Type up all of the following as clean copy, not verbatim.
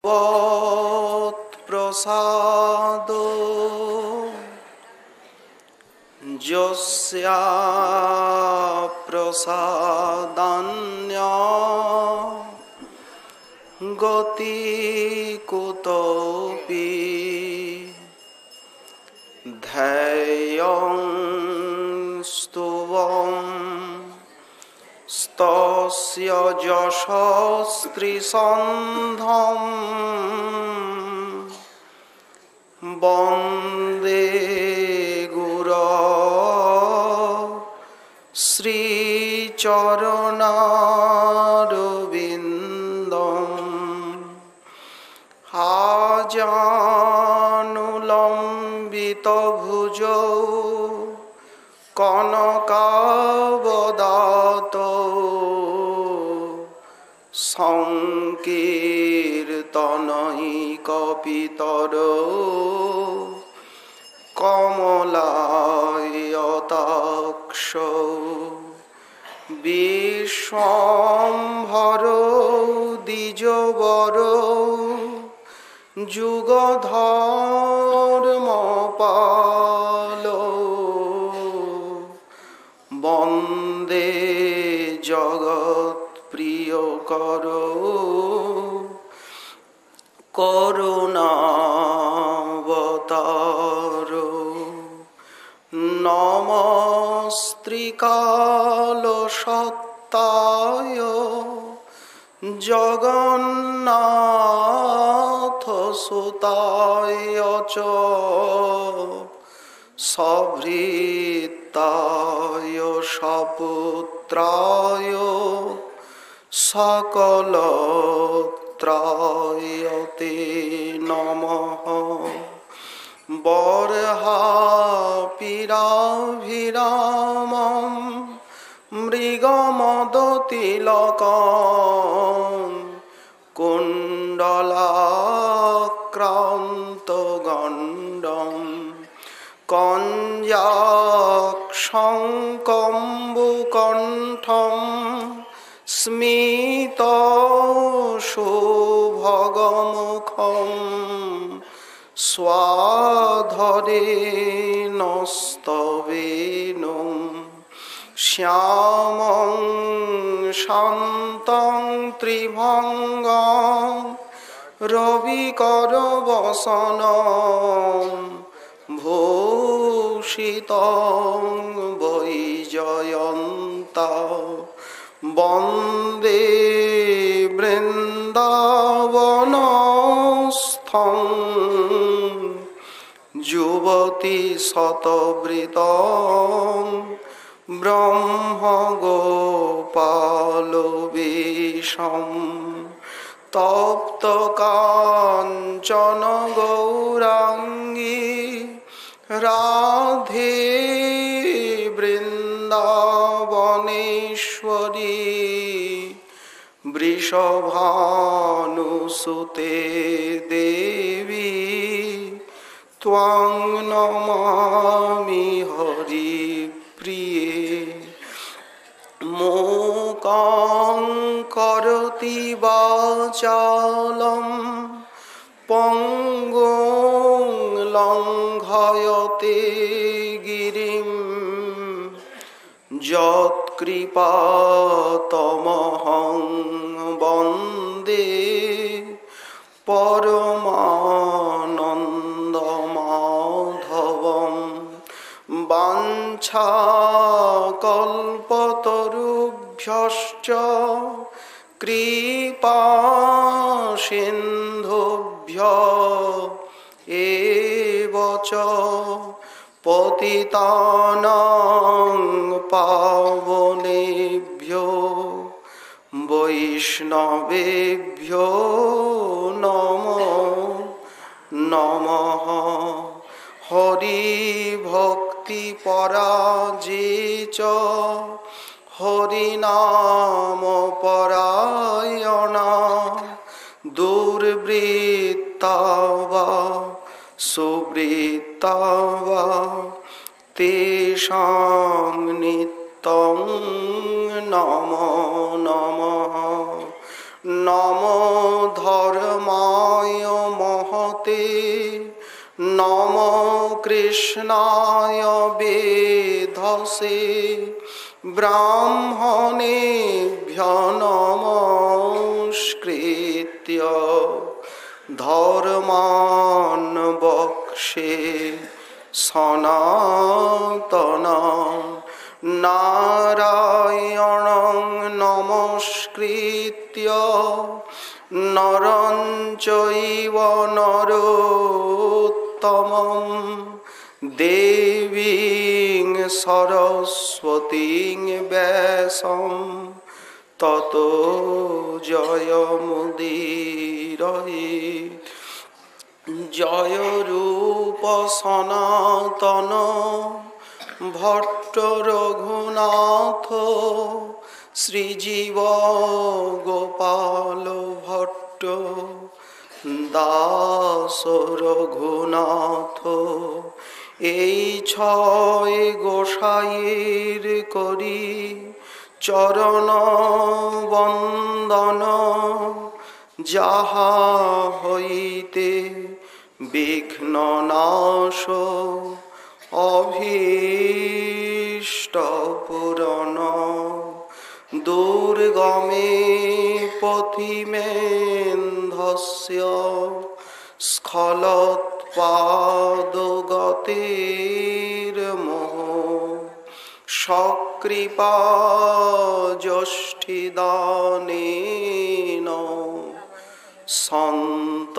প্রসাদো যস্যা প্রসাদান্য গতি কুতোপি ধ্যেয়ং স্তুবং স্তস্য যশস্ত্রিসন্ধং বন্দে গুরো শ্রীচরণারবিন্দং আজানুলম্বিত ভুজৌ কনকাবদাতো সংকীর্তনৈকপিতরো কমলায়তাক্ষো বিশ্বম্ভরো দ্বিজবরো যুগধর্মপালো বন্দে জগৎপ্রিয়করো করুণাবতারো নমস্ত্রিকালসত্তায় জগন্নাথসুতায় চ সভৃত্তায় সপুত্রায় সকলত্রায় তে নমঃ বর্হাপিরাভিরামং মৃগমদতিলকং কুণ্ডলাক্রান্তগণ্ডং কঞ্জাক্ষং কম্বুকণ্ঠং স্মিতশোভগমুখং স্বাধরেণস্তবেনং শ্যামং শান্तं ত্রিভঙ্গং রবিকরবসनं ভূষিতং বৈজয়ন্তা বন্দে বৃন্দাবনস্থং যুবতী শতবৃতং ব্রহ্মগোপালবেশম তপ্ত কাঞ্চন গৌরাঙ্গী রাধে বৃন্দাবনেশ্বরী বৃষভানুসুতে দেবী ত্বং নমামি হরিপ্রিয়ে মূকং করোতি বাচালং পঙ্গুং লঙ্ঘয়তে গিরিম যৎকৃপাতমহং বন্দে পরমানন্দমাধবম বাঞ্ছাকল্পতরুভ্যশ্চ কৃপাসিন্ধুভ্যো এব চ পতিতানাং পাবনেভ্যো বৈষ্ণবেভ্যো নমো নমঃ হরি ভক্তি পরাজে চ হরিনাম পরায়ণা দুর্বৃত্তা বা সুবৃত্তা বা তেষাং নিত্যং নমো নমঃ नमो धर्माय महते नमो कृष्णाय वेधसे ब्राह्मणेभ्यो नमस्कृत्य धर्मान् वक्षे सनातन नारायणं नमस्कृत्य नरं चैव नरोत्तमं देवीं सरस्वतीं व्यासं ततो जयमुदीरयेत्। जय रूप सनातन भट्ट रघुनाथ श्रीजीव गोपाल भट्ट दास रघुनाथ এই ছয় গোসাইয়ের করি চরণ বন্দন যাহা হইতে বিঘ্ন নাশ অভীষ্ট পূরণ দুর্গমে পথিমেন্ধস্য স্খলৎপাদগতির্মোহ সকৃপা যষ্ঠিদানেন সন্ত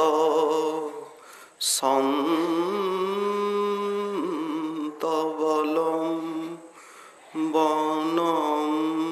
সন্তবলম বনম।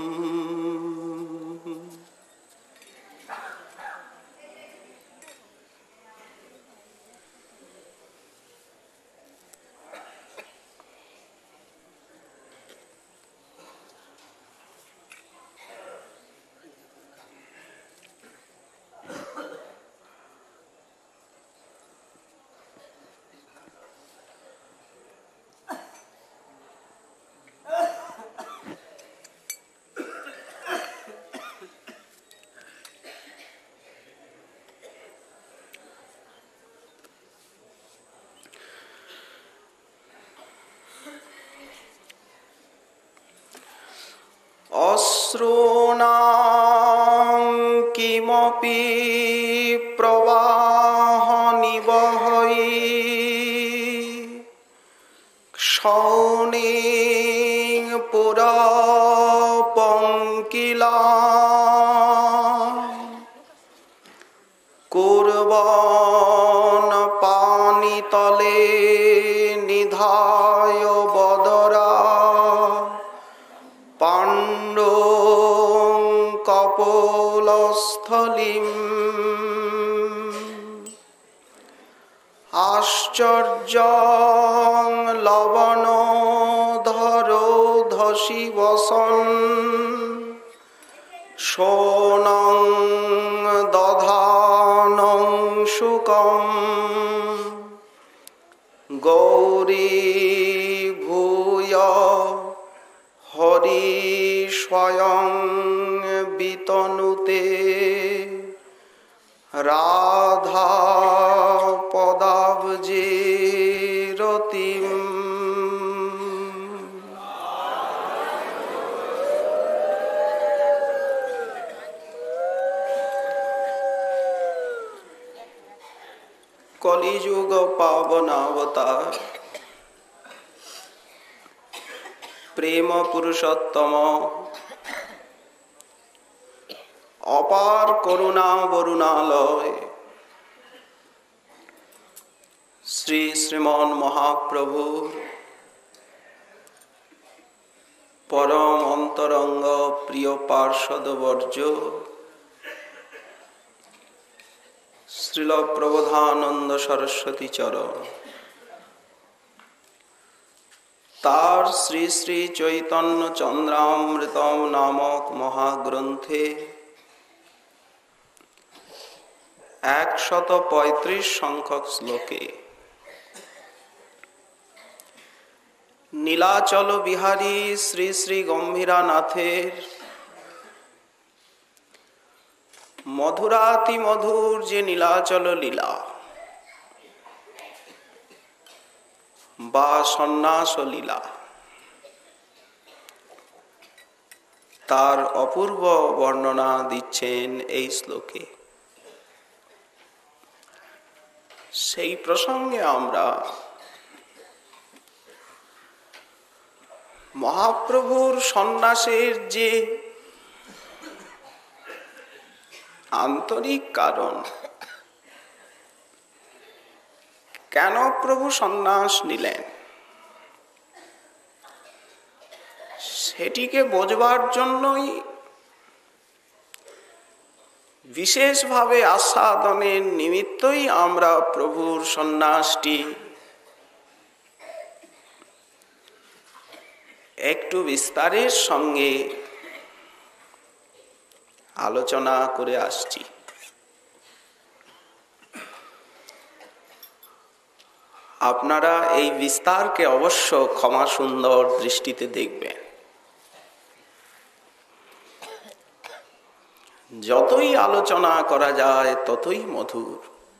অশ্রূণাং কিমপি প্রবাহনিবহৈ ক্ষৌণিং পুরপঙ্কিলাং কুর্বন পানিতলে নিধায় বদরা পাণ্ডং কপোলস্থলিম আশ্চর্যং লবণোধরোধসি বসন শোণং দধানং শুকম গৌরী ভূয় হরি স্বয়ং বিতনুতে রাধা পদাব্জে রতিম। কলিযুগ পাবনাবতার প্রেম পুরুষোত্তম অপার করুণা বরুণালয় শ্রী শ্রীমন মহাপ্রভুর পরম অন্তরঙ্গ প্রিয় পার্ষদবর্য শ্রীল প্রবোধানন্দ সরস্বতী চরণ তার শ্রী শ্রী চৈতন্য চন্দ্রামৃতম নামক মহাগ্রন্থে ১৩৫ সংখ্যক শ্লোকে নীলাচল বিহারী শ্রী শ্রী গম্ভীরানাথের মধুরাতি মধুর যে নীলাচল লীলা বা সন্ন্যাস লীলা, তার অপূর্ব বর্ণনা দিচ্ছেন এই শ্লোকে। সেই প্রসঙ্গে আমরা মহাপ্রভুর সন্ন্যাসের যে আন্তরিক কারণ, কেন প্রভু সন্ন্যাস নিলেন, সেটিকে বোঝবার জন্যই বিশেষভাবে আস্বাদনের নিমিত্তই আমরা প্রভুর সন্ন্যাসটি একটু বিস্তারের সঙ্গে আলোচনা করে আসছি। আপনারা এই বিস্তারকে অবশ্য ক্ষমা সুন্দর দৃষ্টিতে দেখবেন। যতই আলোচনা করা যায় ততই মধুর,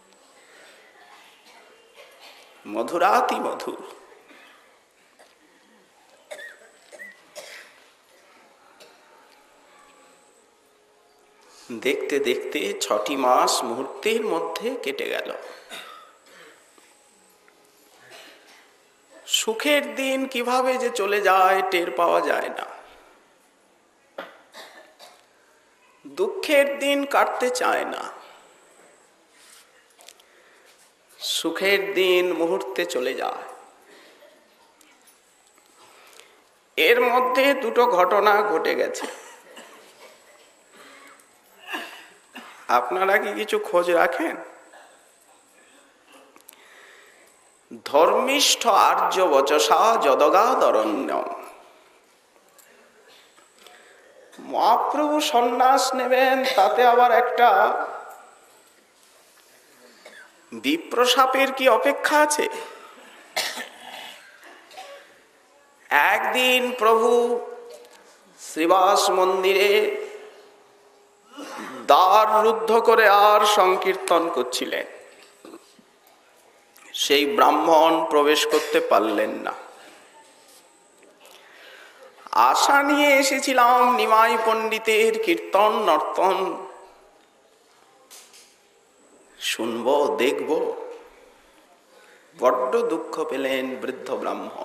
মধুরাতি মধুর। দেখতে দেখতে 6টি মাস মুহূর্তের মধ্যে কেটে গেল। সুখের দিন কিভাবে যে চলে যায় টের পাওয়া যায় না, দুঃখের দিন কাটতে চায় না, সুখের দিন মুহূর্তে চলে যায়। এর মধ্যে দুটো ঘটনা ঘটে গেছে। আপনারা কি কিছু খোঁজ রাখেন? ধর্মিষ্ঠ আর্য বচসা যদগাদরণ্য। মহাপ্রভু সন্ন্যাস নেবেন, তাতে আবার একটা বিপ্রশাপের কি অপেক্ষা আছে? একদিন প্রভু শ্রীবাস মন্দিরে দ্বার রুদ্ধ করে আর সংকীর্তন করছিলেন। সেই ব্রাহ্মণ প্রবেশ করতে পারলেন না। আশা নিয়ে এসেছিলাম নিমাই পণ্ডিতের কীর্তন নর্তন শুনবো, দেখব। বড্ড দুঃখ পেলেন বৃদ্ধ ব্রাহ্মণ।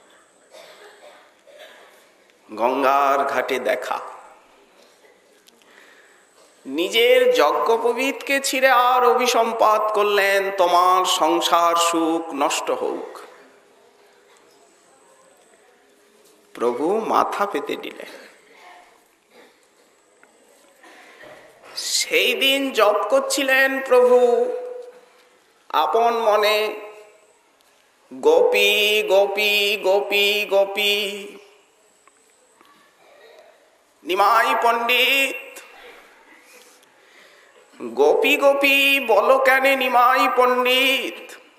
গঙ্গার ঘাটে দেখা, নিজের যজ্ঞোপবীতকে ছিঁড়ে আর অভিসম্পাত করলেন, তোমার সংসার সুখ নষ্ট হোক। প্রভু মাথা পেতে দিলেন। সেই দিন জপ করছিলেন প্রভু আপন মনে, গোপী গোপী গোপী গোপী। নিমাই পণ্ডিত, গোপী গোপী বলো কেন নিমাই পণ্ডিত?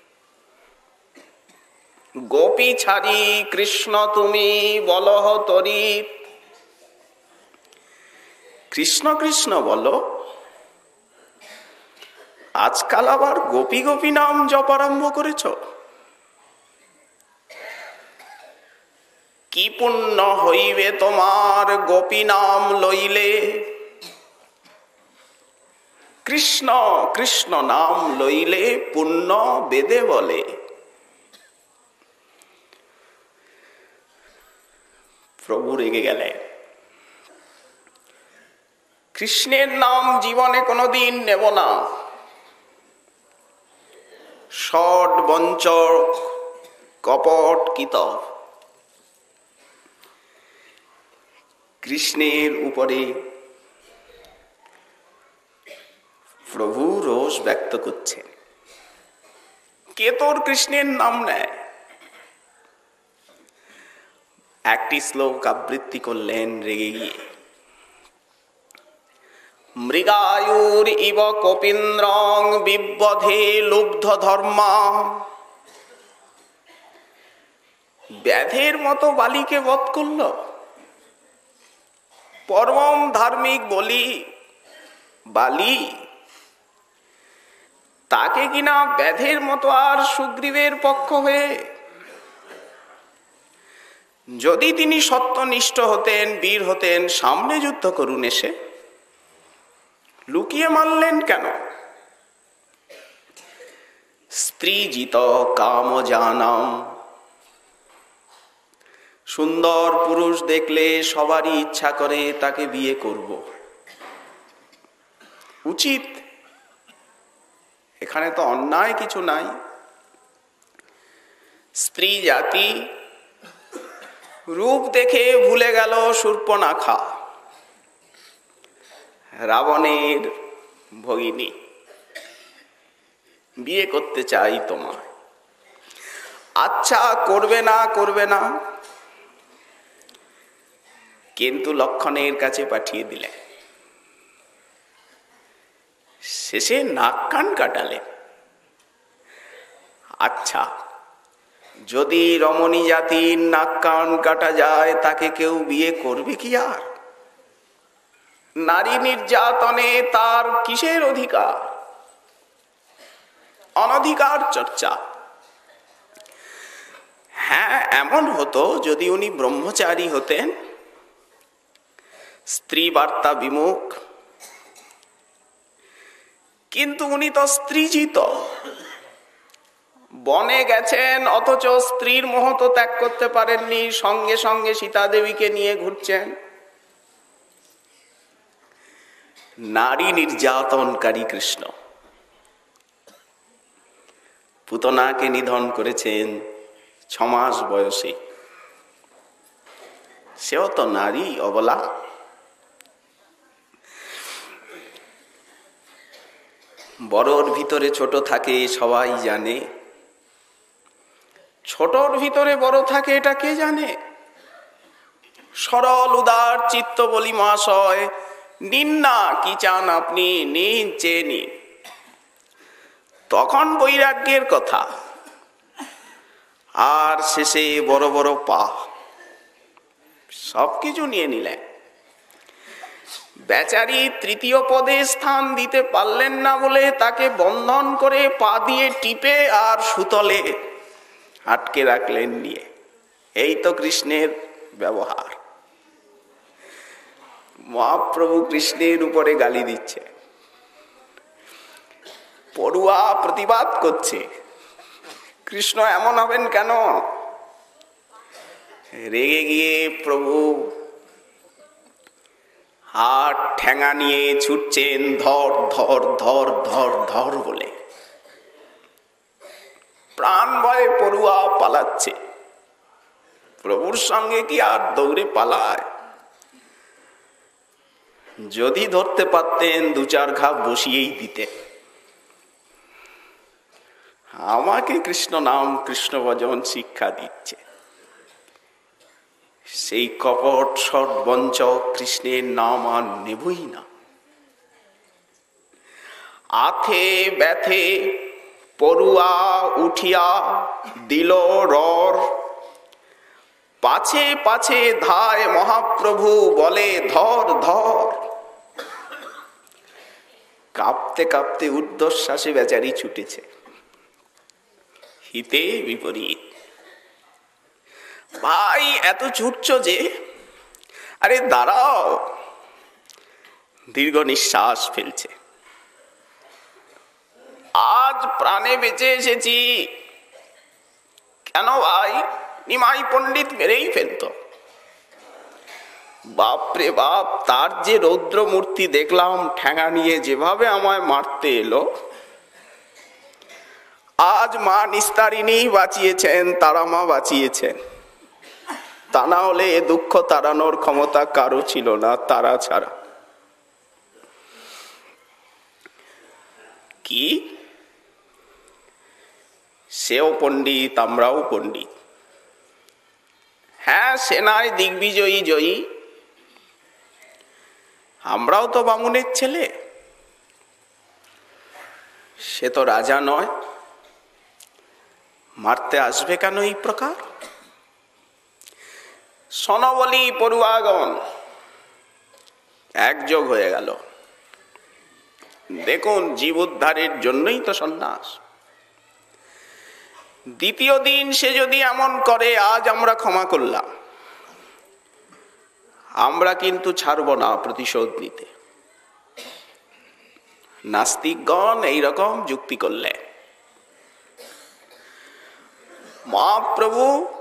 গোপী ছাড়ি কৃষ্ণ তুমি বলহ তরিত। কৃষ্ণ কৃষ্ণ বলো, আজকাল আবার গোপী গোপী নাম জপ আরম্ভ করেছ? কি পুণ্য হইবে তোমার গোপী নাম লইলে? কৃষ্ণ কৃষ্ণ নাম লইলে পুণ্য বেদে বলে। প্রভু রেগে গেলেন। কৃষ্ণের নাম জীবনে কোনোদিন নেব না। ষড বঞ্চক কপট কিতব। কৃষ্ণের উপরে প্রভু রোষ ব্যক্ত করছেন। কে তোর কৃষ্ণের নাম নেয়? একটি শ্লোক আবৃত্তি করলেন রেগে গিয়ে। মৃগায়ুর ইব কপীন্দ্রং বিবধে লুব্ধ ধর্মা। ব্যাধের মতো বালিকে বধ করল। 'পরম ধার্মিক বলি বালি, তাকে কিনা ব্যাধের মতো আর সুগ্রীবের পক্ষ হয়ে, যদি তিনি সত্যনিষ্ঠ হতেন, বীর হতেন, সামনে যুদ্ধ করুন, এসে লুকিয়ে মারলেন কেন? স্ত্রী জিত কাম জানাম, সুন্দর পুরুষ দেখলে সবারই ইচ্ছা করে তাকে বিয়ে করব, উচিত। এখানে তো অন্যায় কিছু নাই। স্ত্রী জাতি রূপ দেখে ভুলে গেল শূর্পণখা, রাবণের ভগিনী, বিয়ে করতে চাই তোমায়। আচ্ছা, করবে না, করবে না, কিন্তু লক্ষণের কাছে পাঠিয়ে দিলে। শেষে নাক কান কাটালে। আচ্ছা, যদি রমণী জাতির নাক কান কাটা যায়, তাকে কেউ বিয়ে করবে কি আর? নারী নির্যাতনে তার কিসের অধিকার? অনধিকার চর্চা। হ্যাঁ, এমন হতো যদি উনি ব্রহ্মচারী হতেন, স্ত্রী বার্তা বিমুখ, কিন্তু উনি তো স্ত্রীজিত, বনে গেছেন, অথচ স্ত্রীর মোহ তো ত্যাগ করতে পারেননি, সঙ্গে সঙ্গে সীতা দেবীকে নিয়ে ঘুরছেন। নারী নির্যাতনকারী কৃষ্ণ পুতনাকে নিধন করেছেন 6 মাস বয়সে। সেও তো নারী, অবলা। বড়র ভিতরে ছোট থাকে সবাই জানে, ছোটর ভিতরে বড় থাকে এটা কে জানে? সরল উদার চিত্ত বলি মহাশয়, নিন না, কি চান আপনি, নিন, চেয়ে নিন। তখন বৈরাগ্যের কথা, আর শেষে বড় বড় পা, সবকিছু নিয়ে নিলেন। বেচারি তৃতীয় পদে স্থান দিতে পারলেন না বলে তাকে বন্ধন করে পা দিয়ে টিপে আর সুতলে আটকে রাখলেন নিয়ে। এই তো কৃষ্ণের ব্যবহার। মহাপ্রভু কৃষ্ণের উপরে গালি দিচ্ছে, পড়ুয়া প্রতিবাদ করছে, কৃষ্ণ এমন হবেন কেন? রেগে গিয়ে প্রভু হাত ঠেঙা নিয়ে ছুটছেন, ধর ধর ধর ধর ধর বলে। প্রাণ ভয়ে পড়ুয়া পালাচ্ছে, প্রভুর সঙ্গে কি আর দৌড়ে পালায়? যদি ধরতে পারতেন 2-4 ঘা বসিয়েই দিতেন। আমাকে কৃষ্ণ নাম, কৃষ্ণ ভজন শিক্ষা দিচ্ছে। সেই কপট সর্বঞ্চক কৃষ্ণের নাম আর নেবই না। আথে ব্যথে পড়ুয়া উঠিয়া দিল রর, পাছে পাছে ধায় মহাপ্রভু বলে ধর ধর। কাঁপতে কাঁপতে ঊর্ধ্বশ্বাসে বেচারি ছুটেছে, হিতে বিপরীত। ভাই, এত ছুটছ যে? আরে দাঁড়াও। দীর্ঘ নিঃশ্বাস ফেলছে। আজ প্রাণে বেঁচে এসেছি। কেন ভাই? নিমাই পণ্ডিত মেরেই ফেলত। বাপরে বাপ, তার যে রৌদ্র মূর্তি দেখলাম, ঠ্যাঙা নিয়ে যেভাবে আমায় মারতে এলো। আজ মা নিস্তারিণী বাঁচিয়েছেন, তারা মা বাঁচিয়েছেন। তা না হলে এ দুঃখ তাড়ানোর ক্ষমতা কারো ছিল না, তারা ছাড়া। কি? সেও পণ্ডিত, আমরাও পণ্ডিত। হ্যাঁ, সেনায় দিগ্বিজয়ী জয়ী। আমরাও তো বামুনের ছেলে। সে তো রাজা নয়, মারতে আসবে কেন এই প্রকার? সনবলি পড়ুয়াগণ একযোগ হয়ে গেল। দেখুন, জীব উদ্ধারের জন্যই তো সন্ন্যাস। দ্বিতীয় দিন সে যদি এমন করে, আজ আমরা ক্ষমা করলাম, আমরা কিন্তু ছাড়ব না প্রতিশোধ নিতে। নাস্তিকগণ এইরকম যুক্তি করলে। মহাপ্রভু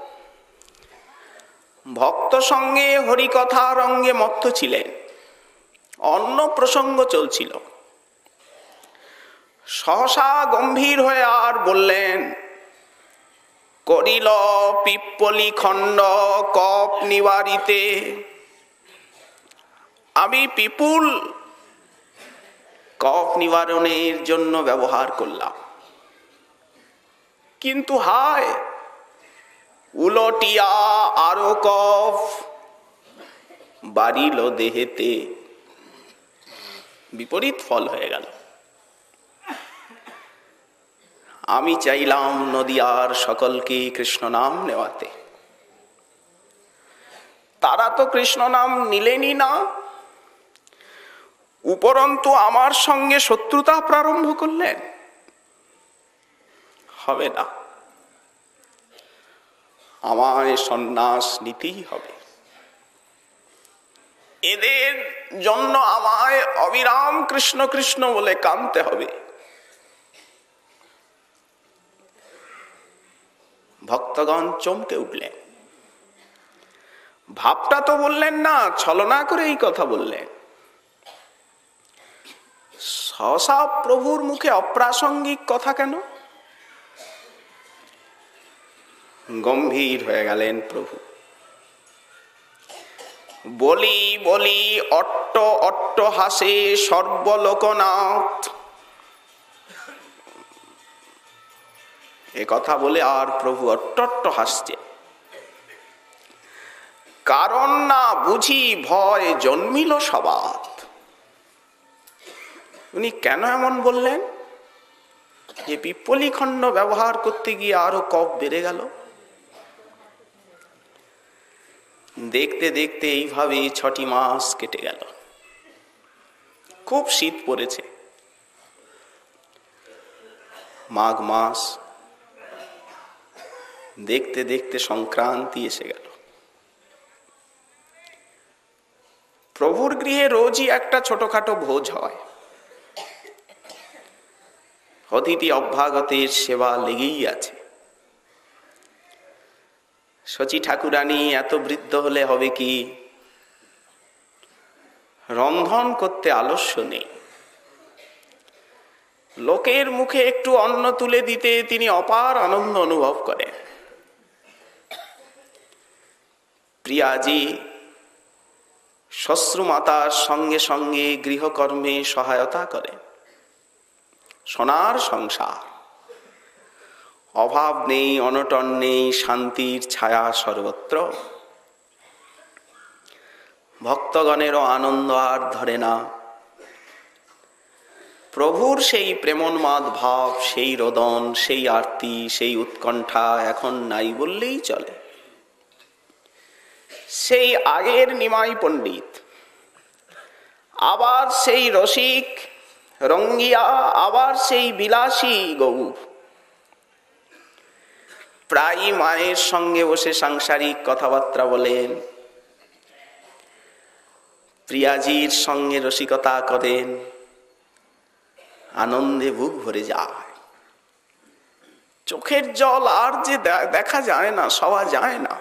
ভক্ত সঙ্গে হরিকথা রঙ্গে মত্ত ছিলেন, অন্য প্রসঙ্গ চলছিল। সহসা গম্ভীর হয়ে আর বললেন, করিল পিপ্পলি খণ্ড কপ নিবারিতে। আমি পিপুল কফ নিবারণের জন্য ব্যবহার করলাম, কিন্তু হায়, উলটিয়া আরো কফ বাড়িল দেহেতে। বিপরীত ফল হয়ে গেল। আমি চাইলাম নদিয়ার সকলকে কৃষ্ণ নাম নেওয়াতে, তারা তো কৃষ্ণ নাম নিলেনই না, উপরন্তু আমার সঙ্গে শত্রুতা প্রারম্ভ করলেন। হবে না, আমায় সন্ন্যাস নিতেই হবে। এদের জন্য আমায় অবিরাম কৃষ্ণ কৃষ্ণ বলে কাঁদতে হবে। ভক্তগণ চমকে উঠলেন। ভাবটা তো বললেন না, ছলনা করে এই কথা বললেন। সহসা প্রভুর মুখে অপ্রাসঙ্গিক কথা কেন? গম্ভীর হয়ে গেলেন প্রভু। বলি বলি অট্ট অট্ট হাসে সর্বলোকনাথ। এ কথা বলে আর প্রভু অট্ট হাসছে। কারণ না বুঝি ভয় জন্মিল সবাত। উনি কেন এমন বললেন? যে পিপ্পলি খণ্ড ব্যবহার করতে গিয়ে আরো কফ বেড়ে গেল। দেখতে দেখতে এইভাবে 6টি মাস কেটে গেল। খুব শীত পড়েছে। মাঘ মাস, দেখতে দেখতে সংক্রান্তি এসে গেল। প্রভুর গৃহে রোজই একটা ছোটখাটো ভোজ হয়। অতিথি অভ্যাগতের সেবা লেগেই আছে। শচী ঠাকুরানী এত বৃদ্ধ হলে হবে কি, রন্ধন করতে আলস্য নেই। লোকের মুখে একটু অন্ন তুলে দিতে তিনি অপার আনন্দ অনুভব করেন। প্রিয়াজি শ্বশ্রুমাতার সঙ্গে সঙ্গে গৃহকর্মে সহায়তা করেন। সোনার সংসার, অভাব নেই, অনটন নেই, শান্তির ছায়া সর্বত্র। ভক্তগণেরও আনন্দ আর ধরে না। প্রভুর সেই প্রেমোন্মাদ ভাব, সেই রোদন, সেই আরতি, সেই উৎকণ্ঠা এখন নাই বললেই চলে। সেই আগের নিমাই পণ্ডিত, আবার সেই রসিক রঙ্গিয়া, আবার সেই বিলাসী গৌর, প্রায় মায়ের সঙ্গে বসে সাংসারিক কথাবার্তা বলেন, প্রিয়াজির সঙ্গে রসিকতা করেন। আনন্দে বুক ভরে যায়। চোখের জল আর যে দেখা যায় না, সওয়া যায় না।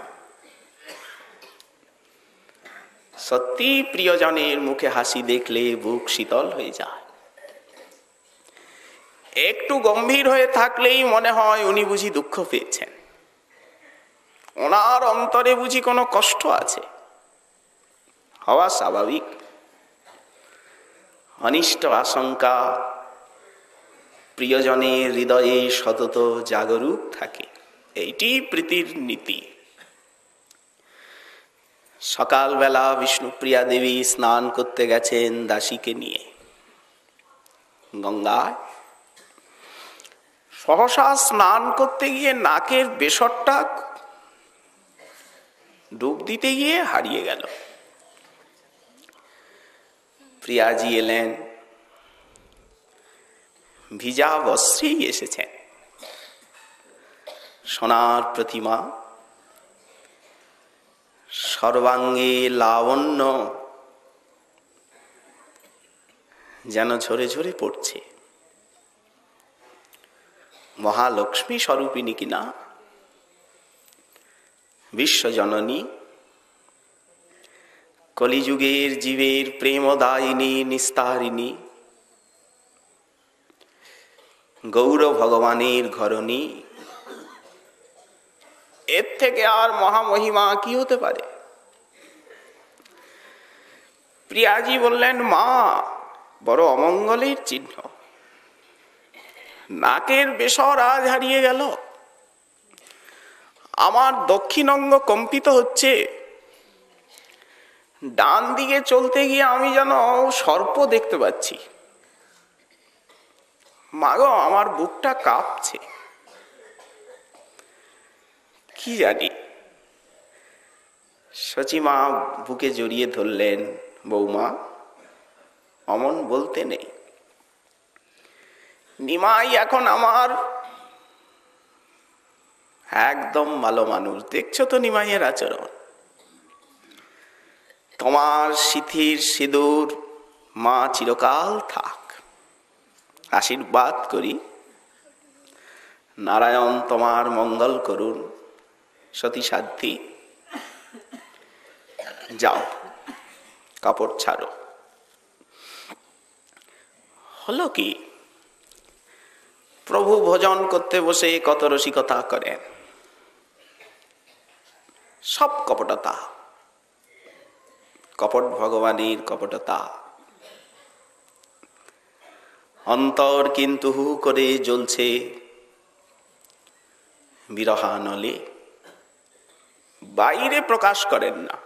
সত্যি প্রিয়জনের মুখে হাসি দেখলে বুক শীতল হয়ে যায়। একটু গম্ভীর হয়ে থাকলেই মনে হয় উনি বুঝি দুঃখ পেয়েছেন, ওনার অন্তরে বুঝি কোনো কষ্ট আছে। হওয়া স্বাভাবিক। অনিষ্ট আশঙ্কা প্রিয়জনের হৃদয়ে সতত জাগরূক থাকে, এইটি প্রীতির নীতি। সকালবেলা বিষ্ণুপ্রিয়া দেবী স্নান করতে গেছেন দাসীকে নিয়ে গঙ্গায়। সহসা স্নান করতে গিয়ে নাকের বেসরটা ডুব দিতে গিয়ে হারিয়ে গেল। প্রিয়াজি এলেন, ভিজা বস্ত্রেই এসেছেন। সোনার প্রতিমা, সর্বাঙ্গে লাবণ্য যেন ঝরে ঝরে পড়ছে। মহালক্ষ্মী স্বরূপিণী কিনা, বিশ্বজননী, কলিযুগের জীবের প্রেমদায়িনী নিস্তারিণী, গৌর ভগবানের ঘরণী। এর থেকে আর মহামহিমা কি হতে পারে? প্রিয়াজি বললেন, মা, বড় অমঙ্গলের চিহ্ন। নাকের বেসর আজ হারিয়ে গেল, আমার দক্ষিণ অঙ্গ কম্পিত হচ্ছে, ডান দিকে চলতে গিয়ে আমি যেন সর্প দেখতে পাচ্ছি। মাগো, আমার বুকটা কাঁপছে। কি জানি। সচিমা বুকে জড়িয়ে ধরলেন, বৌমা, অমন বলতে নেই। নিমাই এখন আমার একদম ভালো মানুষ। দেখছো তো নিমাইয়ের আচরণ। তোমার সিথির সিঁদুর মা চিরকাল থাক, আশীর্বাদ করি। নারায়ণ তোমার মঙ্গল করুন। সতী সাধ্যি, যাও, কাপড় ছাড়ো। হলো কি, প্রভু ভোজন করতে বসে কত রসিকতা করেন, সব কপটতা, কপট ভগবানের কপটতা। অন্তর কিন্তু হু করে জ্বলছে বিরহানলে, বাইরে প্রকাশ করেন না।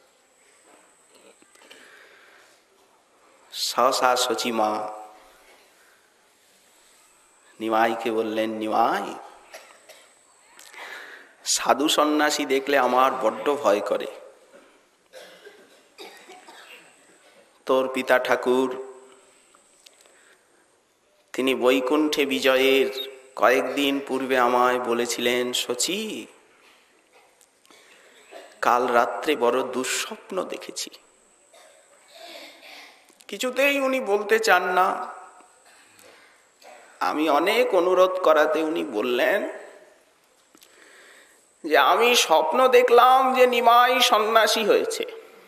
সহসা সচিমা নিমাইকে বললেন, নিমাই, সাধু সন্ন্যাসী দেখলে আমার বড্ড ভয় করে। তোর পিতা ঠাকুর, তিনি বৈকুণ্ঠে বিজয়ের কয়েকদিন পূর্বে আমায় বলেছিলেন, সচি, কাল রাত্রে বড় দুঃস্বপ্ন দেখেছি। কিছুতেই উনি বলতে চান না। আমি অনেক অনুরোধ করাতে উনি বললেন যে আমি স্বপ্ন দেখলাম যে নিমাই সন্ন্যাসী হয়েছে,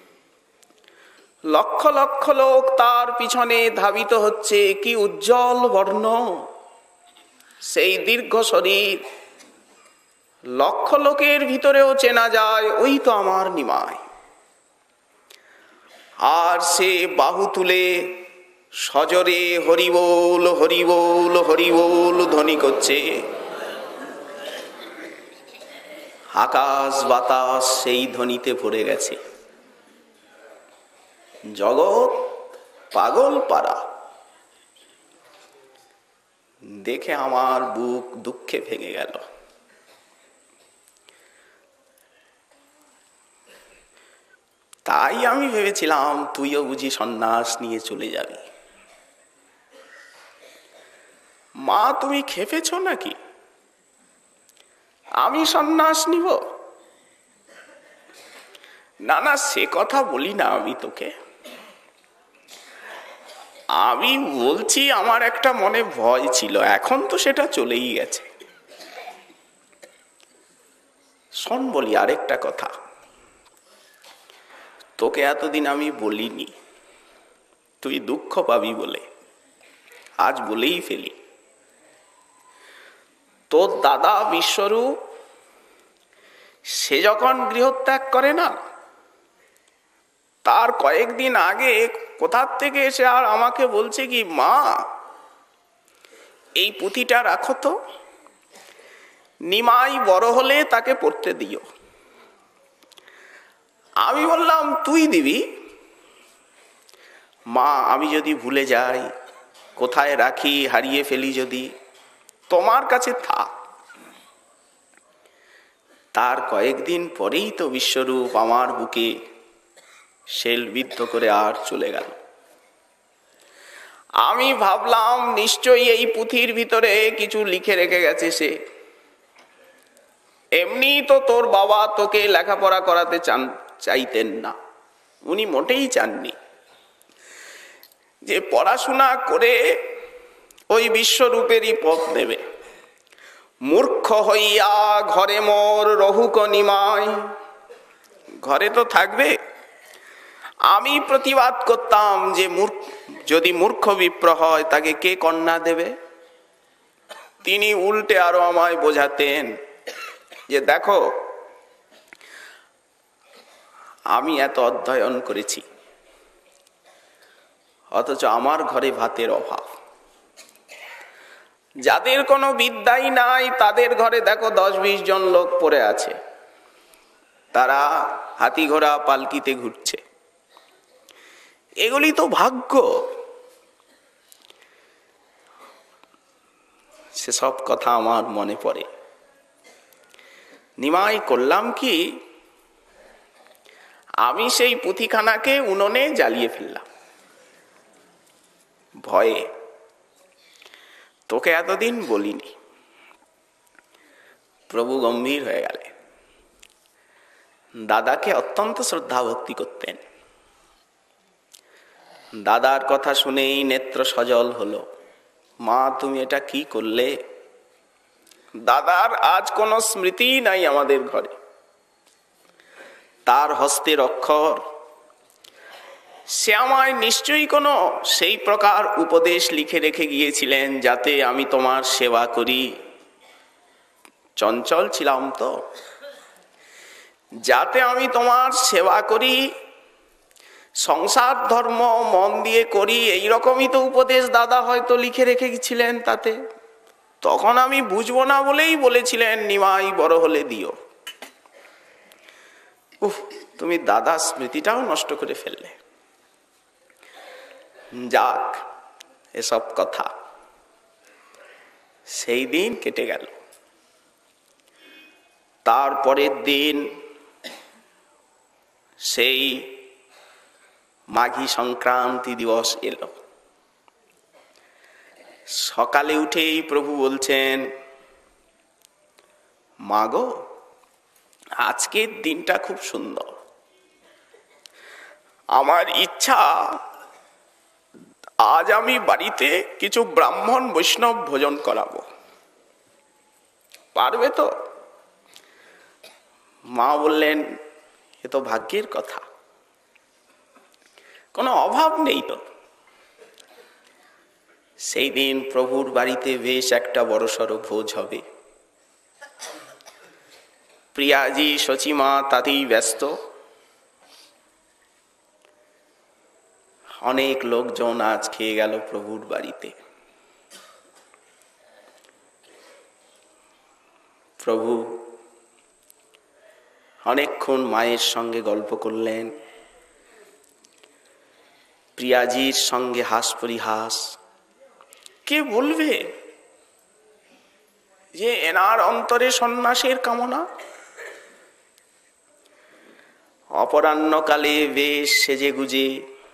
লক্ষ লক্ষ লোক তার পিছনে ধাবিত হচ্ছে। কি উজ্জ্বল বর্ণ, সেই দীর্ঘ শরীর, লক্ষ লোকের ভিতরেও চেনা যায়, ওই তো আমার নিমাই। আর সে বাহু তুলে সজরে হরিবোল হরিবোল হরিবোল ধ্বনি করছে। আকাশ বাতাস সেই ধ্বনিতে ভরে গেছে। জগৎ পাগল পাড়া। দেখে আমার বুক দুঃখে ভেঙে গেল। তাই আমি ভেবেছিলাম তুইও বুঝি সন্ন্যাস নিয়ে চলে যাবি। মা, তুমি খেপেছ নাকি? আমি সন্ন্যাস নিব? না না, সে কথা বলি না আমি তোকে। আমি বলছি আমার একটা মনে ভয় ছিল, এখন তো সেটা চলেই গেছে। শোন বলি আরেকটা কথা, তোকে এতদিন আমি বলিনি, তুই দুঃখ পাবি বলে আজ বলেই ফেলি। তোর দাদা বিশ্বরূপ, সে যখন গৃহত্যাগ করে না, তার কয়েকদিন আগে কোথার থেকে এসে আর আমাকে বলছে কি, মা, এই পুঁথিটা রাখো তো, নিমাই বড় হলে তাকে পড়তে দিও। আমি বললাম, তুই দিবি? মা, আমি যদি ভুলে যাই, কোথায় রাখি, হারিয়ে ফেলি যদি, তোমার কাছে থাক। তার কয়েকদিন পরেই তো বিশ্বরূপ আমার বুকে শেলবিদ্ধ করে আর চলে গেল। আমি ভাবলাম নিশ্চয়ই এই পুঁথির ভিতরে কিছু লিখে রেখে গেছে সে। এমনি তো তোর বাবা তোকে লেখাপড়া করাতে চাইতেন না, উনি মোটেই চাননি যে পড়াশোনা করে ওই বিশ্বরূপেরই পথ নেবে। মূর্খ হইয়া ঘরে মোর রহুক নিমাই, ঘরে তো থাকবে। আমি প্রতিবাদ করতাম যে যদি মূর্খ বিপ্র হয় তাকে কে কন্যা দেবে। তিনি উল্টে আরো আমায় বোঝাতেন যে দেখো, আমি এত অধ্যয়ন করেছি অথচ আমার ঘরে ভাতের অভাব। যাদের কোনো বিদ্যাই নাই তাদের ঘরে দেখো 10-20 জন লোক পড়ে আছে, তারা হাতি ঘোড়া পালকিতে ঘুরছে। এগুলি তো ভাগ্য। সেসব কথা আমার মনে পড়ে। নিমাই করলাম কি, আমি সেই পুঁথিখানাকে উনুনে জ্বালিয়ে ফেললাম ভয়ে। তোকে এতদিন বলিনি। প্রভু গম্ভীর হয়ে গেলেন। দাদাকে অত্যন্ত শ্রদ্ধা ভক্তি করতেন। দাদার কথা শুনেই নেত্র সজল হলো। মা, তুমি এটা কি করলে? দাদার আজ কোনো স্মৃতি নাই আমাদের ঘরে। তার হস্তের অক্ষর, সে আমায় নিশ্চয়ই কোনো সেই প্রকার উপদেশ লিখে রেখে গিয়েছিলেন যাতে আমি তোমার সেবা করি। চঞ্চল ছিলাম তো, যাতে আমি তোমার সেবা করি, সংসার ধর্ম মন দিয়ে করি, এইরকমই তো উপদেশ দাদা হয়তো লিখে রেখে গেছিলেন তাতে। তখন আমি বুঝবো না বলেই বলেছিলেন নিমাই বড় হলে দিও। তুমি দাদা স্মৃতিটাও নষ্ট করে ফেললে। যাক, এসব কথা সেই দিন কেটে গেল। তারপরের দিন সেই মাঘী সংক্রান্তি দিবস এলো। সকালে উঠেই প্রভু বলছেন, মাগো, আজকের দিনটা খুব সুন্দর। আমার ইচ্ছা আজ আমি বাড়িতে কিছু ব্রাহ্মণ বৈষ্ণব ভোজন করাবো। পারবে তো? মা বললেন, এ তো ভাগ্যের কথা, কোনো অভাব নেই তো। সেই দিন প্রভুর বাড়িতে বেশ একটা বড়সড় ভোজ হবে। প্রিয়াজি সচিমা তাতেই ব্যস্ত। অনেক লোকজন আজ খেয়ে গেল প্রভুর বাড়িতে। প্রভু অনেকক্ষণ মায়ের সঙ্গে গল্প করলেন, প্রিয়াজির সঙ্গে হাস পরিহাস। কে বলবে যে এনার অন্তরে সন্ন্যাসের কামনা? অপরাহ্নকালে বেশ সেজে গুজে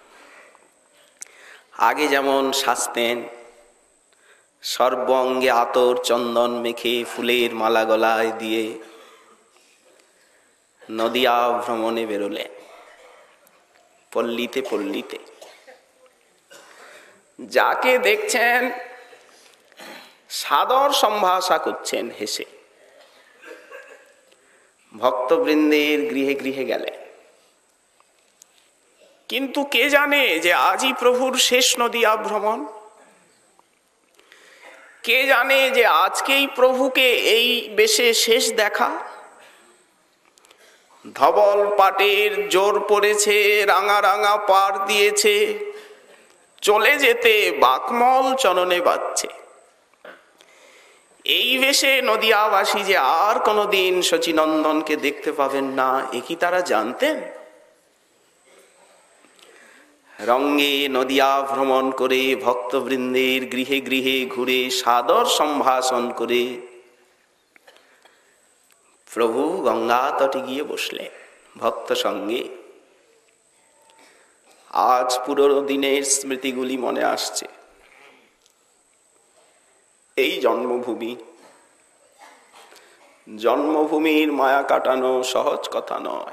আগে যেমন সাজতেন, সর্ব অঙ্গে আতর চন্দন মেখে ফুলের মালা গলায় দিয়ে নদিয়া ভ্রমণে বেরোলেন। পল্লীতে পল্লীতে যাকে দেখছেন সাদর সম্ভাষা করছেন হেসে। ভক্তবৃন্দের গৃহে গৃহে গেলেন। কিন্তু কে জানে যে আজই প্রভুর শেষ নদিয়া ভ্রমণ? কে জানে যে আজকেই প্রভুকে এই বেশে শেষ দেখা? ধবল পাটের জোর পড়েছে, রাঙা রাঙা পার দিয়েছে, চলে যেতে বাকমল চরণে বাজছে। এই বেশে নদিয়াবাসী যে আর কোনোদিন শচীনন্দনকে দেখতে পাবেন না, এ কি তারা জানতেন? রঙ্গে নদিয়া ভ্রমণ করে, ভক্তবৃন্দের গৃহে গৃহে ঘুরে, সাদর সম্ভাষণ করে প্রভু গঙ্গা তটে গিয়ে বসলেন ভক্ত সঙ্গে। আজ পুরনো দিনের স্মৃতিগুলি মনে আসছে। এই জন্মভূমি, জন্মভূমির মায়া কাটানো সহজ কথা নয়।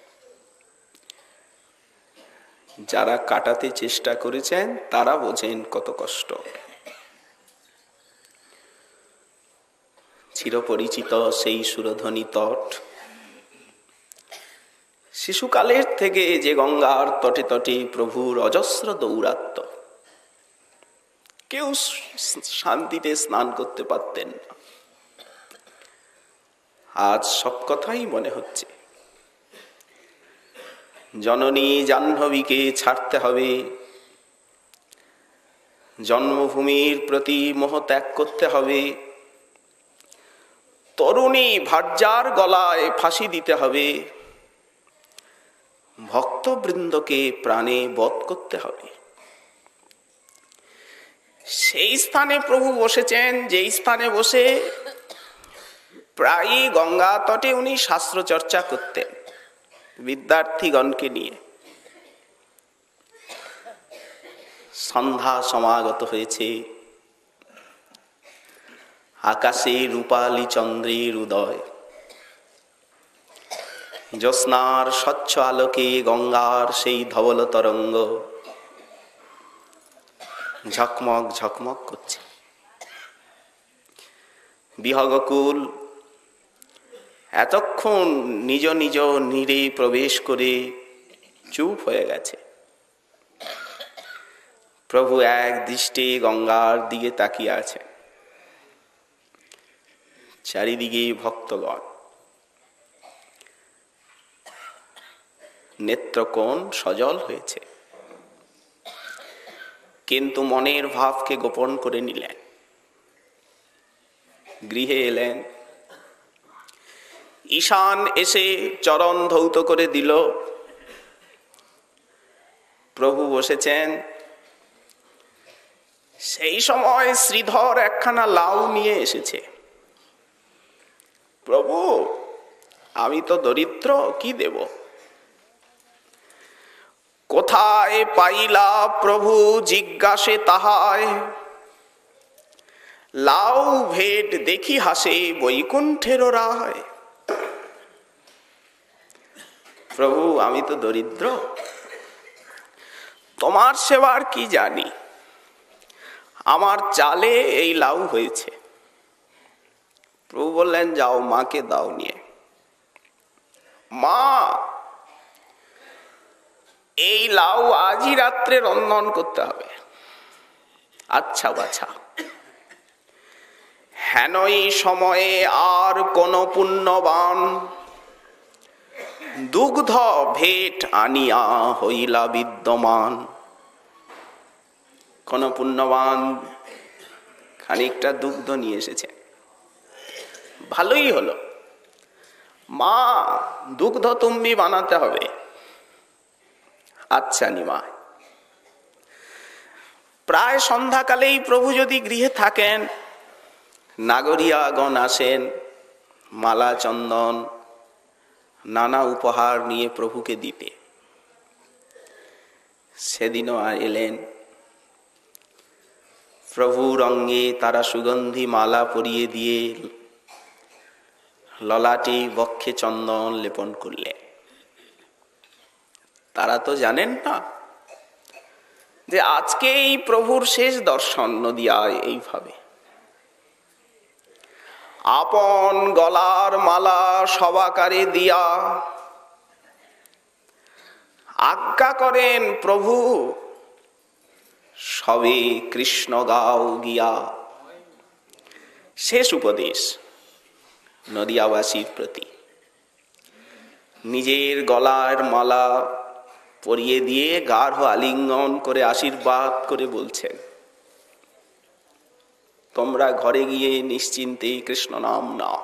যারা কাটাতে চেষ্টা করেছেন তারা বোঝেন কত কষ্ট। চিরপরিচিত সেই সুরধ্বনি তট, শিশুকালের থেকে যে গঙ্গার তটে তটে প্রভুর অজস্র দৌরাত্ম, কেউ শান্তিতে স্নান করতে পারতেন না। আজ সব কথাই মনে হচ্ছে। জননী জাহ্নবীকে ছাড়তে হবে, জন্মভূমির প্রতি মোহ ত্যাগ করতে হবে, তরুণী ভার্যার গলায় ফাঁসি দিতে হবে, ভক্তবৃন্দকে প্রাণে বধ করতে হবে। সেই স্থানে প্রভু বসেছেন, যেই স্থানে বসে প্রায়ই গঙ্গা তটে উনি শাস্ত্র চর্চা করতেন বিদ্যার্থীগণকে নিয়ে। সন্ধ্যা সমাগত হয়েছে, আকাশে রূপালী চন্দ্রের উদয়, জ্যোৎস্নার স্বচ্ছ আলোকে গঙ্গার সেই ধবল তরঙ্গ ঝকমক ঝকমক করছে। বিহগকুল এতক্ষণ নিজ নিজ নীড়ে প্রবেশ করে চুপ হয়ে গেছে। প্রভু এক দৃষ্টে গঙ্গার দিকে তাকিয়ে আছে। চারিদিকে ভক্তগণ, নেত্রকোণ সজল হয়েছে, কিন্তু মনের ভাবকে গোপন করে নিলেন। গৃহে এলেন, ঈশান এসে চরণ ধৌত করে দিল। প্রভু বসেছেন। সেই সময় শ্রীধর একখানা লাউ নিয়ে এসেছে। প্রভু, আমি তো দরিদ্র, কি দেব? কোথায় পাইলা প্রভু জিজ্ঞাসে তাহায়, লাউ ভেট দেখি হাসে বৈকুণ্ঠের রায়। প্রভু, আমি তো দরিদ্র, তোমার সেবার কি জানি, আমার চালে এই লাউ হয়েছে। প্রভু বললেন, যাও মাকে দাও নিয়ে। মা, এই লাউ আজই রাত্রে রন্ধন করতে হবে। আচ্ছা বাছা। হেনই সময়ে আর কোন পুণ্যবান দুগ্ধ ভেট আনিয়া হইলা বিদ্যমান। কোন পুণ্যবান খানিকটা দুগ্ধ নিয়ে এসেছে, ভালোই হলো। মা, দুগ্ধ তুমি বানাতে হবে। আচ্ছা নিমা। প্রায় সন্ধ্যাকালেই প্রভু যদি গৃহে থাকেন, নাগরিয়াগণ আসেন মালা চন্দন নানা উপহার নিয়ে প্রভুকে দিতে। সেদিনও এলেন। প্রভুর অঙ্গে তারা সুগন্ধি মালা পরিয়ে দিয়ে ললাটে বক্ষে চন্দন লেপন করলেন। তারা তো জানেন না যে আজকে এই প্রভুর শেষ দর্শন নদিয়ায় এইভাবে। আপন গলার মালা সবাকারে দিয়া আজ্ঞা করেন প্রভু, সবে কৃষ্ণ গাও গিয়া। শেষ উপদেশ নদিয়াবাসীর প্রতি। নিজের গলার মালা পরিয়ে দিয়ে গাঢ় আলিঙ্গন করে আশীর্বাদ করে বলছেন, তোমরা ঘরে গিয়ে নিশ্চিন্তে কৃষ্ণ নাম নাও।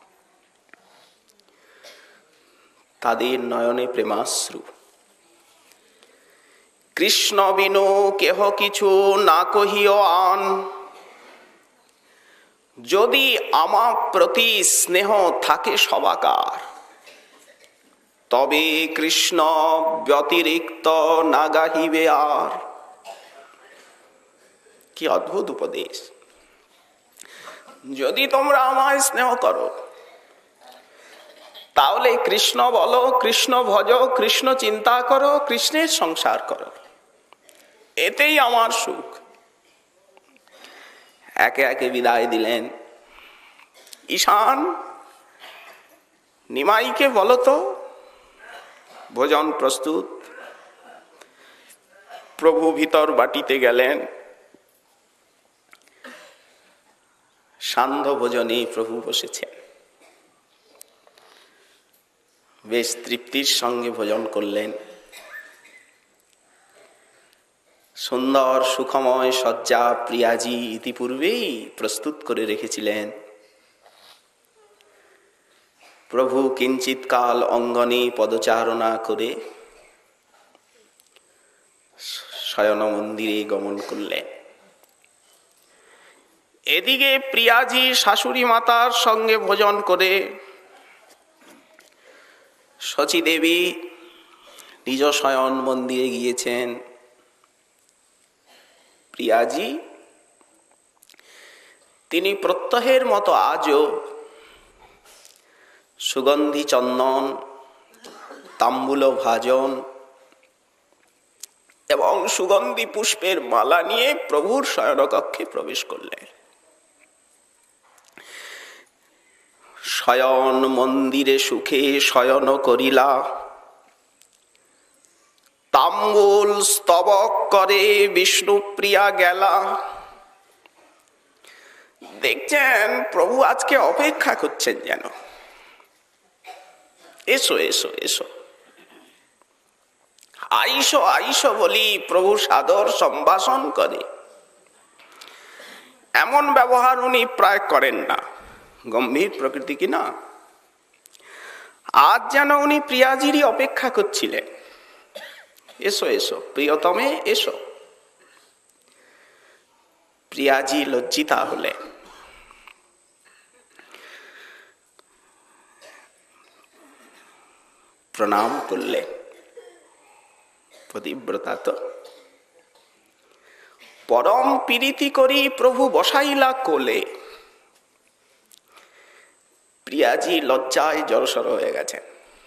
তাদের নয়নে প্রেমাশ্রু। কৃষ্ণ বিনু কেহ কিছু না কহিও আন, যদি আমার প্রতি স্নেহ থাকে সবাকার, তবে কৃষ্ণ ব্যতিরিক্ত না গাহিবে আর। কি অদ্ভুত উপদেশ! যদি তোমরা আমায় স্নেহ করো তাহলে কৃষ্ণ বলো, কৃষ্ণ ভজ, কৃষ্ণ চিন্তা করো, কৃষ্ণের সংসার করো, এতেই আমার সুখ। একে একে বিদায় দিলেন। ঈশান, নিমাইকে বলো তো ভোজন প্রস্তুত। প্রভু ভিতর বাটিতে গেলেন। সান্ধ্য ভোজনে প্রভু বসেছেন। বেশ তৃপ্তির সঙ্গে ভোজন করলেন। সুন্দর সুখময় শয্যা প্রিয়াজি ইতিপূর্বেই প্রস্তুত করে রেখেছিলেন। প্রভু কিঞ্চিৎ কাল অঙ্গনে পদচারণা করে শয়ন মন্দিরে গমন করলেন। এদিকে প্রিয়াজি শাশুড়ি মাতার সঙ্গে ভোজন করে শচী দেবী নিজ শয়ন মন্দিরে গিয়েছেন। প্রিয়াজি তিনি প্রত্যহের মতো আজও সুগন্ধি চন্দন, তাম্বুল ভাজন এবং সুগন্ধি পুষ্পের মালা নিয়ে প্রভুর শয়নকক্ষে প্রবেশ করলেন। শয়ন মন্দিরে সুখে শয়ন করিলা, তাম্বুল স্তবক করে বিষ্ণুপ্রিয়া গেলা। দেখছেন প্রভু আজকে অপেক্ষা করছেন যেন, এসো এসো এসো, আইসো আইসো বলি প্রভু সাদর সম্ভাষণ করে। এমন ব্যবহার উনি প্রায় করেন না, গম্ভীর প্রকৃতি কিনা। আজ যেন উনি প্রিয়াজিরই অপেক্ষা করছিলেন। এসো এসো প্রিয়তমে এসো। প্রিয়াজি লজ্জিতা হলে প্রণাম করলে। পতিব্রতা তো পরম প্রীতি করি প্রভু বসাইলা কোলে। প্রিয়াজি লজ্জায় জড়সড় হয়ে গেছেন।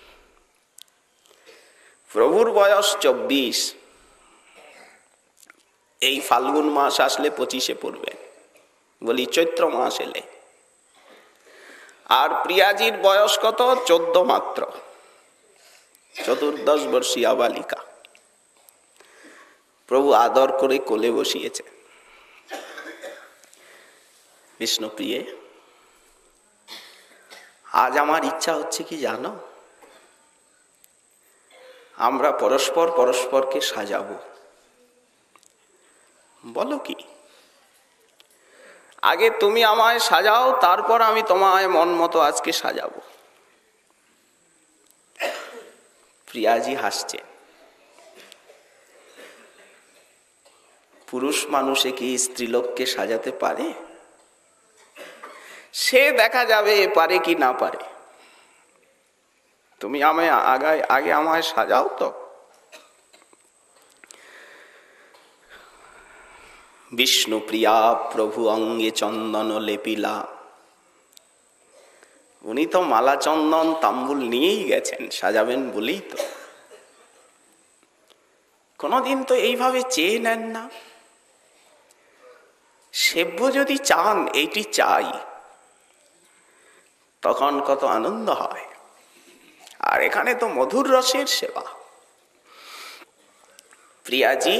প্রভুর বয়স 24, এই ফাল্গুন মাস আসলে 25-এ পড়বে, বলি চৈত্র মাস এলে। আর প্রিয়াজির বয়স কত? 14 মাত্র, 14 বর্ষীয়া বালিকা। প্রভু আদর করে কোলে বসিয়েছে। বিষ্ণুপ্রিয়ে, আজ আমার ইচ্ছা হচ্ছে কি জানো, আমরা পরস্পর পরস্পরকে সাজাবো। বলো কি? আগে তুমি আমায় সাজাও, তারপর আমি তোমায় মন মতো আজকে সাজাবো। প্রিয়াজি হাসছে। পুরুষ মানুষে কি স্ত্রীলোককে সাজাতে পারে? সে দেখা যাবে পারে কি না পারে। তুমি আমায় আগে আমায় সাজাও তো। বিষ্ণুপ্রিয়া প্রভু অঙ্গে চন্দন লেপিলা। উনি তো মালা চন্দন তাম্বুল নিয়েই গেছেন, সাজাবেন বলেই তো। কোনদিন তো এইভাবে চেয়ে নেন না। সেব্য যদি চান এইটি চাই, তখন কত আনন্দ হয়। আর এখানে তো মধুর রসের সেবা। প্রিয়াজি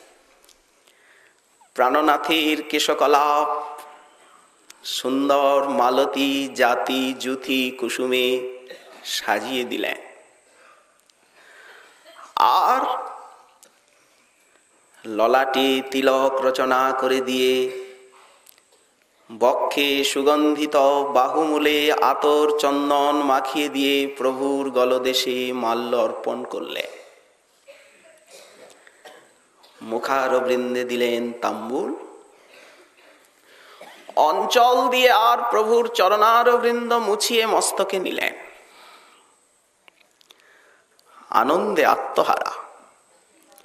প্রাণনাথের কেশকলাপ সুন্দর মালতী জাতি জুথি কুসুমে সাজিয়ে দিলেন। আর ললাটে তিলক রচনা করে দিয়ে বক্ষে সুগন্ধিত বাহুমূলে আতর চন্দন মাখিয়ে দিয়ে প্রভুর গলদেশে মাল্য অর্পণ করলেন। মুখারবৃন্দে দিলেন তাম্বুল। অঞ্চল দিয়ে আর প্রভুর চরণারবৃন্দ মুছিয়ে মস্তকে নিলেন। আনন্দে আত্মহারা।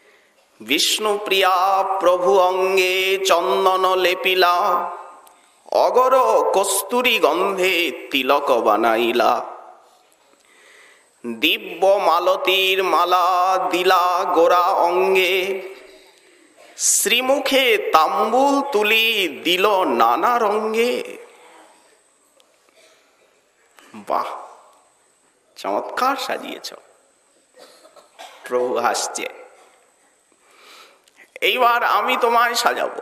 বিষ্ণুপ্রিয়া প্রভু অঙ্গে চন্দন লেপিলা, অগর কস্তুরী গন্ধে তিলক বানাইলা, দিব্য মালতীর মালা দিলা গোরা অঙ্গে, শ্রীমুখে তাম্বুল তুলি দিল নানা রঙ্গে। বাহ, চমৎকার সাজিয়েছ। প্রভু হাসছে। এইবার আমি তোমায় সাজাবো।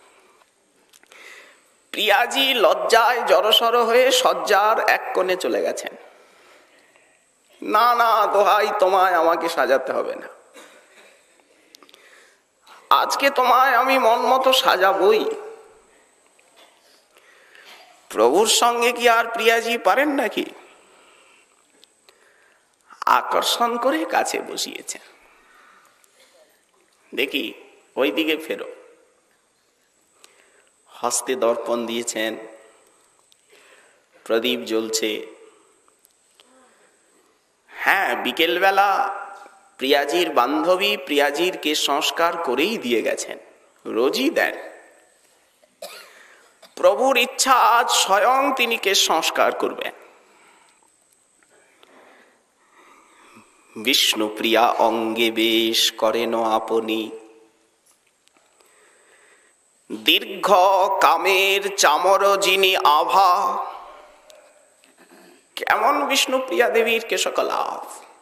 প্রিয়াজি লজ্জায় জড়সড় হয়ে শয্যার এক কোণে চলে গেছেন। না না, দোহাই তোমায়, আমাকে সাজাতে হবে না। আজকে তোমায় আমি মন মতো সাজাবই। প্রভুর সঙ্গে কি আর প্রিয়াজি পারেন নাকি? আকর্ষণ করে কাছে বসিয়েছেন। দেখি ওই দিকে ফেরো। হস্তে দর্পণ দিয়েছেন, প্রদীপ জ্বলছে। হ্যাঁ, বিকেলবেলা প্রিয়াজির বান্ধবী প্রিয়াজির কেশ সংস্কার করেই দিয়ে গেছেন, রোজই দেন। প্রভুর ইচ্ছা আজ স্বয়ং তিনি কেশ সংস্কার করবেন। বিষ্ণুপ্রিয়া অঙ্গে বেশ করেন আপনি, দীর্ঘ কামের চামর যিনি আভা। কেমন বিষ্ণুপ্রিয়া দেবীর কেশকলাপ!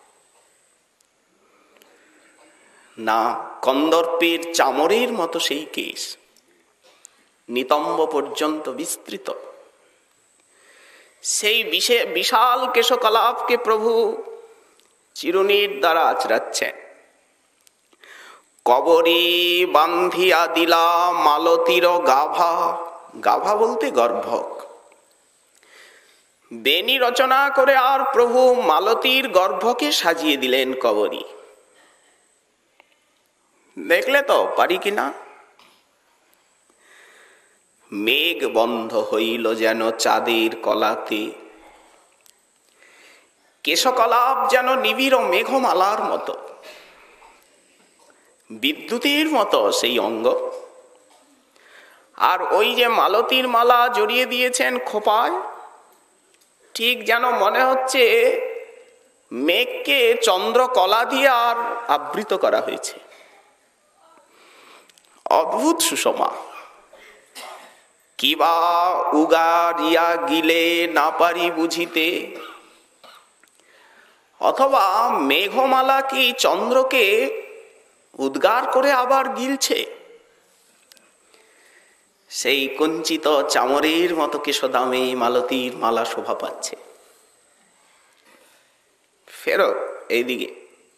না, কন্দর্পের চামরের মতো সেই কেশ, নিতম্ব পর্যন্ত বিস্তৃত। সেই বিশাল কেশকলাপকে প্রভু চিরুনির দ্বারা আঁচড়াচ্ছেন। কবরী বান্ধিয়া দিলা মালতীর গাভা। গাভা বলতে গর্ভক। বেনি রচনা করে আর প্রভু মালতীর গর্ভকে সাজিয়ে দিলেন কবরী। দেখলে তো পারি কিনা? মেঘ বন্ধ হইল যেন চাঁদের কলাতে, কেশকলাপ যেন নিবিড় মেঘমালার মতো, বিদ্যুতের মতো সেই অঙ্গ। আর ওই যে মালতীর মালা জড়িয়ে দিয়েছেন খোপায়, ঠিক যেন মনে হচ্ছে মেঘকে চন্দ্রকলা দিয়ে আর আবৃত করা হয়েছে। অদ্ভুত সুষমা। কিবা উগারিয়া গিলে না পারি বুঝিতে, অথবা মেঘমালা কি চন্দ্রকে উদ্গার করে আবার গিলছে। সেই কুঞ্চিত চামরের মতো কেশদামে মালতীর মালা শোভা পাচ্ছে। ফেরো এইদিকে,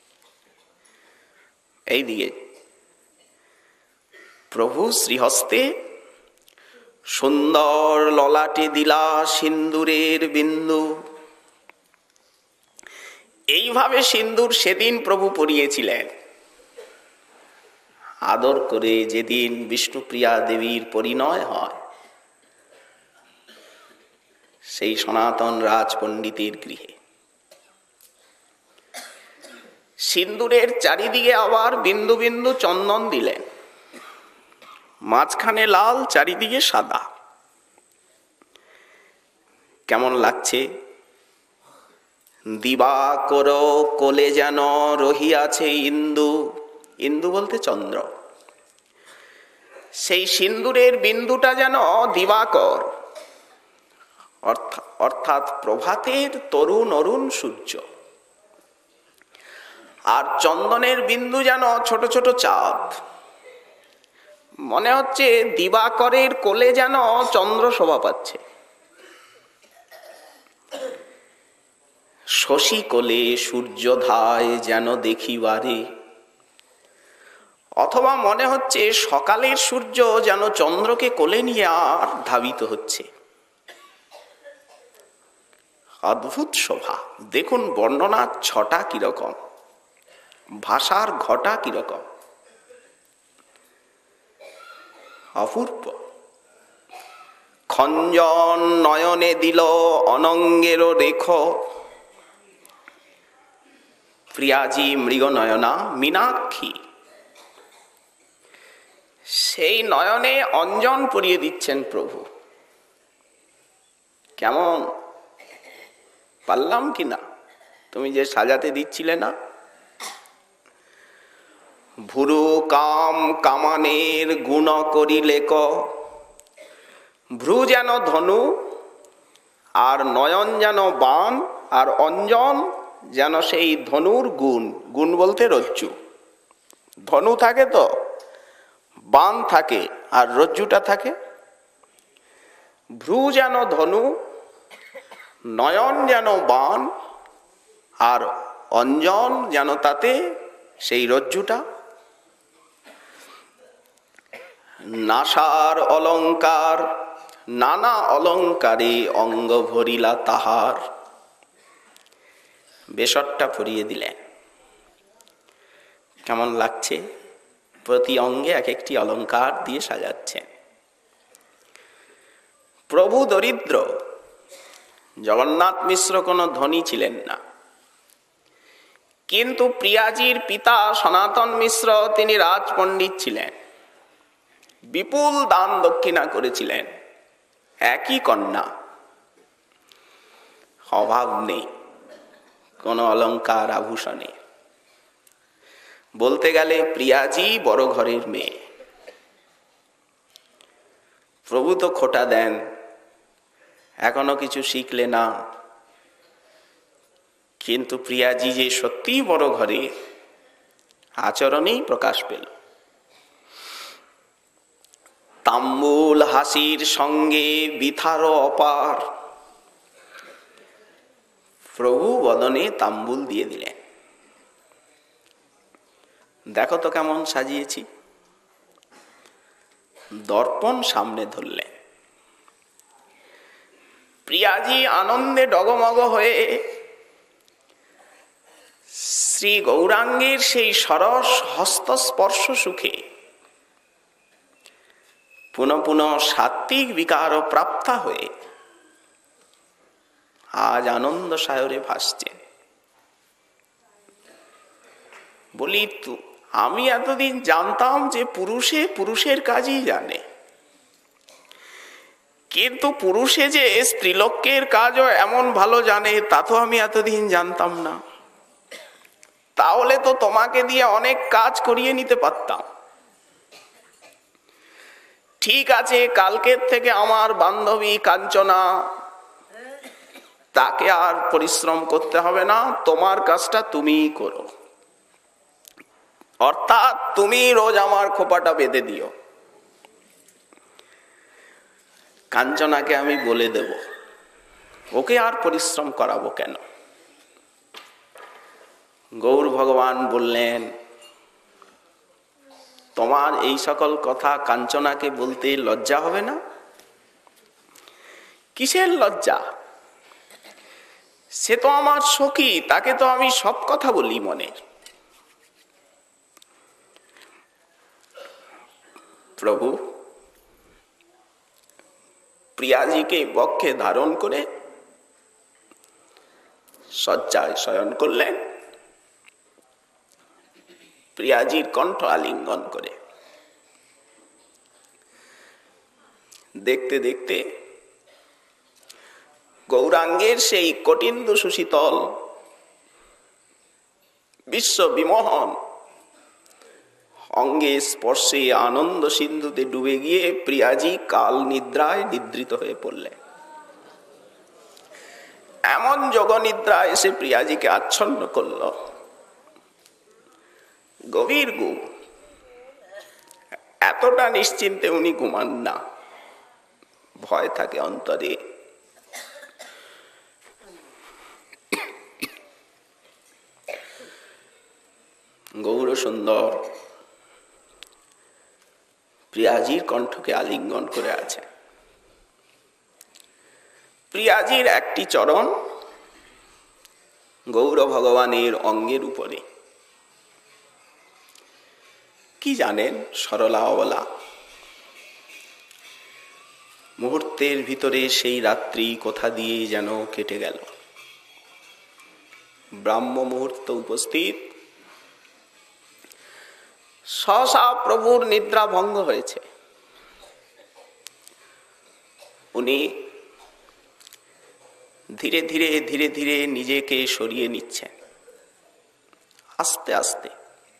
এইদিকে। প্রভু শ্রীহস্তে সুন্দর ললাটে দিলা সিন্দুরের বিন্দু। এইভাবে সিন্দুর সেদিন প্রভু পরিয়েছিলেন। আদর করে যেদিন বিষ্ণুপ্রিয়া দেবীর পরিণয় হয়, সেই সনাতন রাজ পণ্ডিতের গৃহে সিন্দুরের চারিদিকে আবার বিন্দু বিন্দু চন্দন দিলেন। মাঝখানে লাল, চারিদিকে সাদা। কেমন লাগছে? দিবাকর কোলে যেন রহিয়াছে ইন্দু। ইন্দু বলতে চন্দ্র। সেই সিন্দুরের বিন্দুটা যেন দিবাকর, অর্থাৎ প্রভাতের তরুণ অরুণ সূর্য। আর চন্দনের বিন্দু যেন ছোট ছোট চাঁদ। মনে হচ্ছে দিবাকরের কোলে যেন চন্দ্র শোভা পাচ্ছে। শশী কোলে সূর্য ধায় যেন দেখিবারে, অথবা মনে হচ্ছে সকালের সূর্য যেন চন্দ্রকে কোলে নিয়ে আর ধাবিত হচ্ছে। অদ্ভুত শোভা। দেখুন বর্ণনার ছটা কিরকম, ভাষার ঘটা কিরকম, অপূর্ব। খঞ্জন নয়নে দিল অনঙ্গের রেখ, প্রিয়াজি মৃগনয়না মীনাক্ষী। সেই নয়নে অঞ্জন পরিয়ে দিচ্ছেন প্রভু। কেমন পারলাম কিনা? তুমি যে সাজাতে দিচ্ছিলে না। ভুরু কাম কামানের গুণ করিলে ক, ভ্রু যেন ধনু আর নয়ন যেন বাণ আর অঞ্জন যেন সেই ধনুর গুণ। গুণ বলতে রজ্জু। ধনু থাকে তো, বাণ থাকে, আর রজ্জুটা থাকে। ভ্রু যেন ধনু, নয়ন যেন বাণ, আর অঞ্জন যেন তাতে সেই রজ্জুটা। নাসার অলঙ্কার নানা অলঙ্কারে অঙ্গ ভরিলা তাহার। বেশরটা পরিয়ে দিলেন। কেমন লাগছে? প্রতি অঙ্গে এক একটি অলঙ্কার দিয়ে সাজাচ্ছেন। প্রভু দরিদ্র, জগন্নাথ মিশ্র কোনো ধনী ছিলেন না, কিন্তু প্রিয়াজির পিতা সনাতন মিশ্র তিনি রাজপণ্ডিত ছিলেন, বিপুল দান দক্ষিণা করেছিলেন। একই কন্যা, অভাব নেই কোন অলঙ্কার আভূষণে। বলতে গেলে প্রিয়াজি বড় ঘরের মেয়ে। প্রভু তো খোটা দেন, এখনো কিছু শিখলে না, কিন্তু প্রিয়াজি যে সত্যিই বড় ঘরে, আচরণেই প্রকাশ পেল। তাম্বুল হাসির সঙ্গে বিথার অপার। প্রভু বদনে তাম্বুল দিয়ে দিলেন। দেখো তো কেমন সাজিয়েছি। দর্পণ সামনে ধরলেন। প্রিয়াজি আনন্দে ডগমগ হয়ে শ্রী গৌরাঙ্গের সেই সরস হস্তস্পর্শ সুখে পুনঃ পুনঃ সাত্বিক বিকার প্রাপ্তা হয়ে আজ আনন্দ সায়রে ভাসছে। বলি, আমি এতদিন জানতাম যে পুরুষে পুরুষের কাজই জানে, কিন্তু পুরুষে যে স্ত্রীলোকের কাজও এমন ভালো জানে তা তো আমি এতদিন জানতাম না। তাহলে তো তোমাকে দিয়ে অনেক কাজ করিয়ে নিতে পারতাম। ঠিক আছে, কালকের থেকে আমার বান্ধবী কাঞ্চনা, তাকে আর পরিশ্রম করতে হবে না, তোমার কাজটা তুমিই করো। অর্থাৎ তুমি রোজ আমার খোপাটা বেঁধে দিও। কাঞ্চনাকে আমি বলে দেব, ওকে আর পরিশ্রম করাবো কেন? গৌর ভগবান বললেন, তোমার এই সকল কথা কাঞ্চনাকে বলতে লজ্জা হবে না? কিসের লজ্জা? সে তো আমার সখী, তাকে তো আমি সব কথা বলি মনের। প্রভু প্রিয়াজিকে বক্ষে ধারণ করে শয্যায় শয়ন করলেন। প্রিয়াজির কণ্ঠ আলিঙ্গন করে দেখতে দেখতে গৌরাঙ্গের সেই কটিন্দু সুশীতল বিশ্ব বিমোহন অঙ্গে স্পর্শে আনন্দ সিন্ধুতে ডুবে গিয়ে প্রিয়াজি কাল নিদ্রায় নিদ্রিত হয়ে পড়লেন। এমন যোগ নিদ্রা এসে প্রিয়াজিকে আচ্ছন্ন করল। গভীর ঘুম। এতটা নিশ্চিন্তে উনি ঘুমান না, ভয় থাকে অন্তরে। গৌর সুন্দর প্রিয়াজির কণ্ঠকে আলিঙ্গন করে আছে। প্রিয়াজির একটি চরণ গৌর ভগবানের অঙ্গের উপরে। কি জানেন সরলা অবলা, মুহূর্তের ভিতরে সেই রাত্রি কোথা দিয়ে যেন কেটে গেল। ব্রাহ্ম মুহূর্ত উপস্থিত, সহসা প্রভুর নিদ্রা ভঙ্গ হয়েছে। উনি ধীরে ধীরে ধীরে ধীরে নিজেকে সরিয়ে নিচ্ছেন আস্তে আস্তে।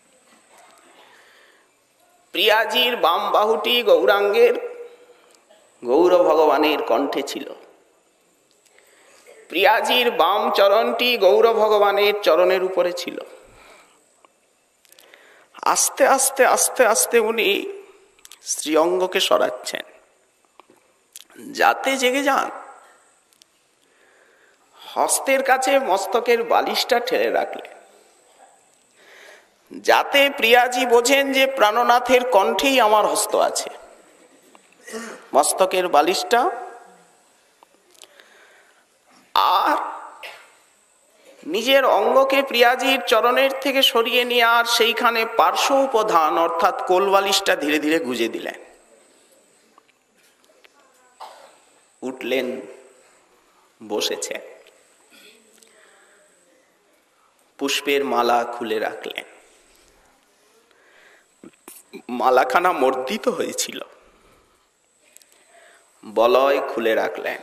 প্রিয়াজির বাম বাহুটি গৌরাঙ্গের গৌর ভগবানের কণ্ঠে ছিল, প্রিয়াজির বাম চরণটি গৌর ভগবানের চরণের উপরে ছিল। আস্তে আস্তে আস্তে আস্তে উনি শ্রীঅঙ্গকে সরাচ্ছেন যাতে জেগে যান। হস্তের কাছে মস্তকের বালিশটা ঠেলে রাখলেন যাতে প্রিয়াজি বোঝেন যে প্রাণনাথের কণ্ঠেই আমার হস্ত আছে। মস্তকের বালিশটা আর নিজের অঙ্গকে প্রিয়াজির চরণের থেকে সরিয়ে নিয়ে আর সেইখানে পার্শ্ব উপধান অর্থাৎ কোল বালিশটা ধীরে ধীরে গুজে দিলেন। উঠলেন, বসেছে, পুষ্পের মালা খুলে রাখলেন। মালাখানা মর্দিত হয়েছিল, বলয় খুলে রাখলেন,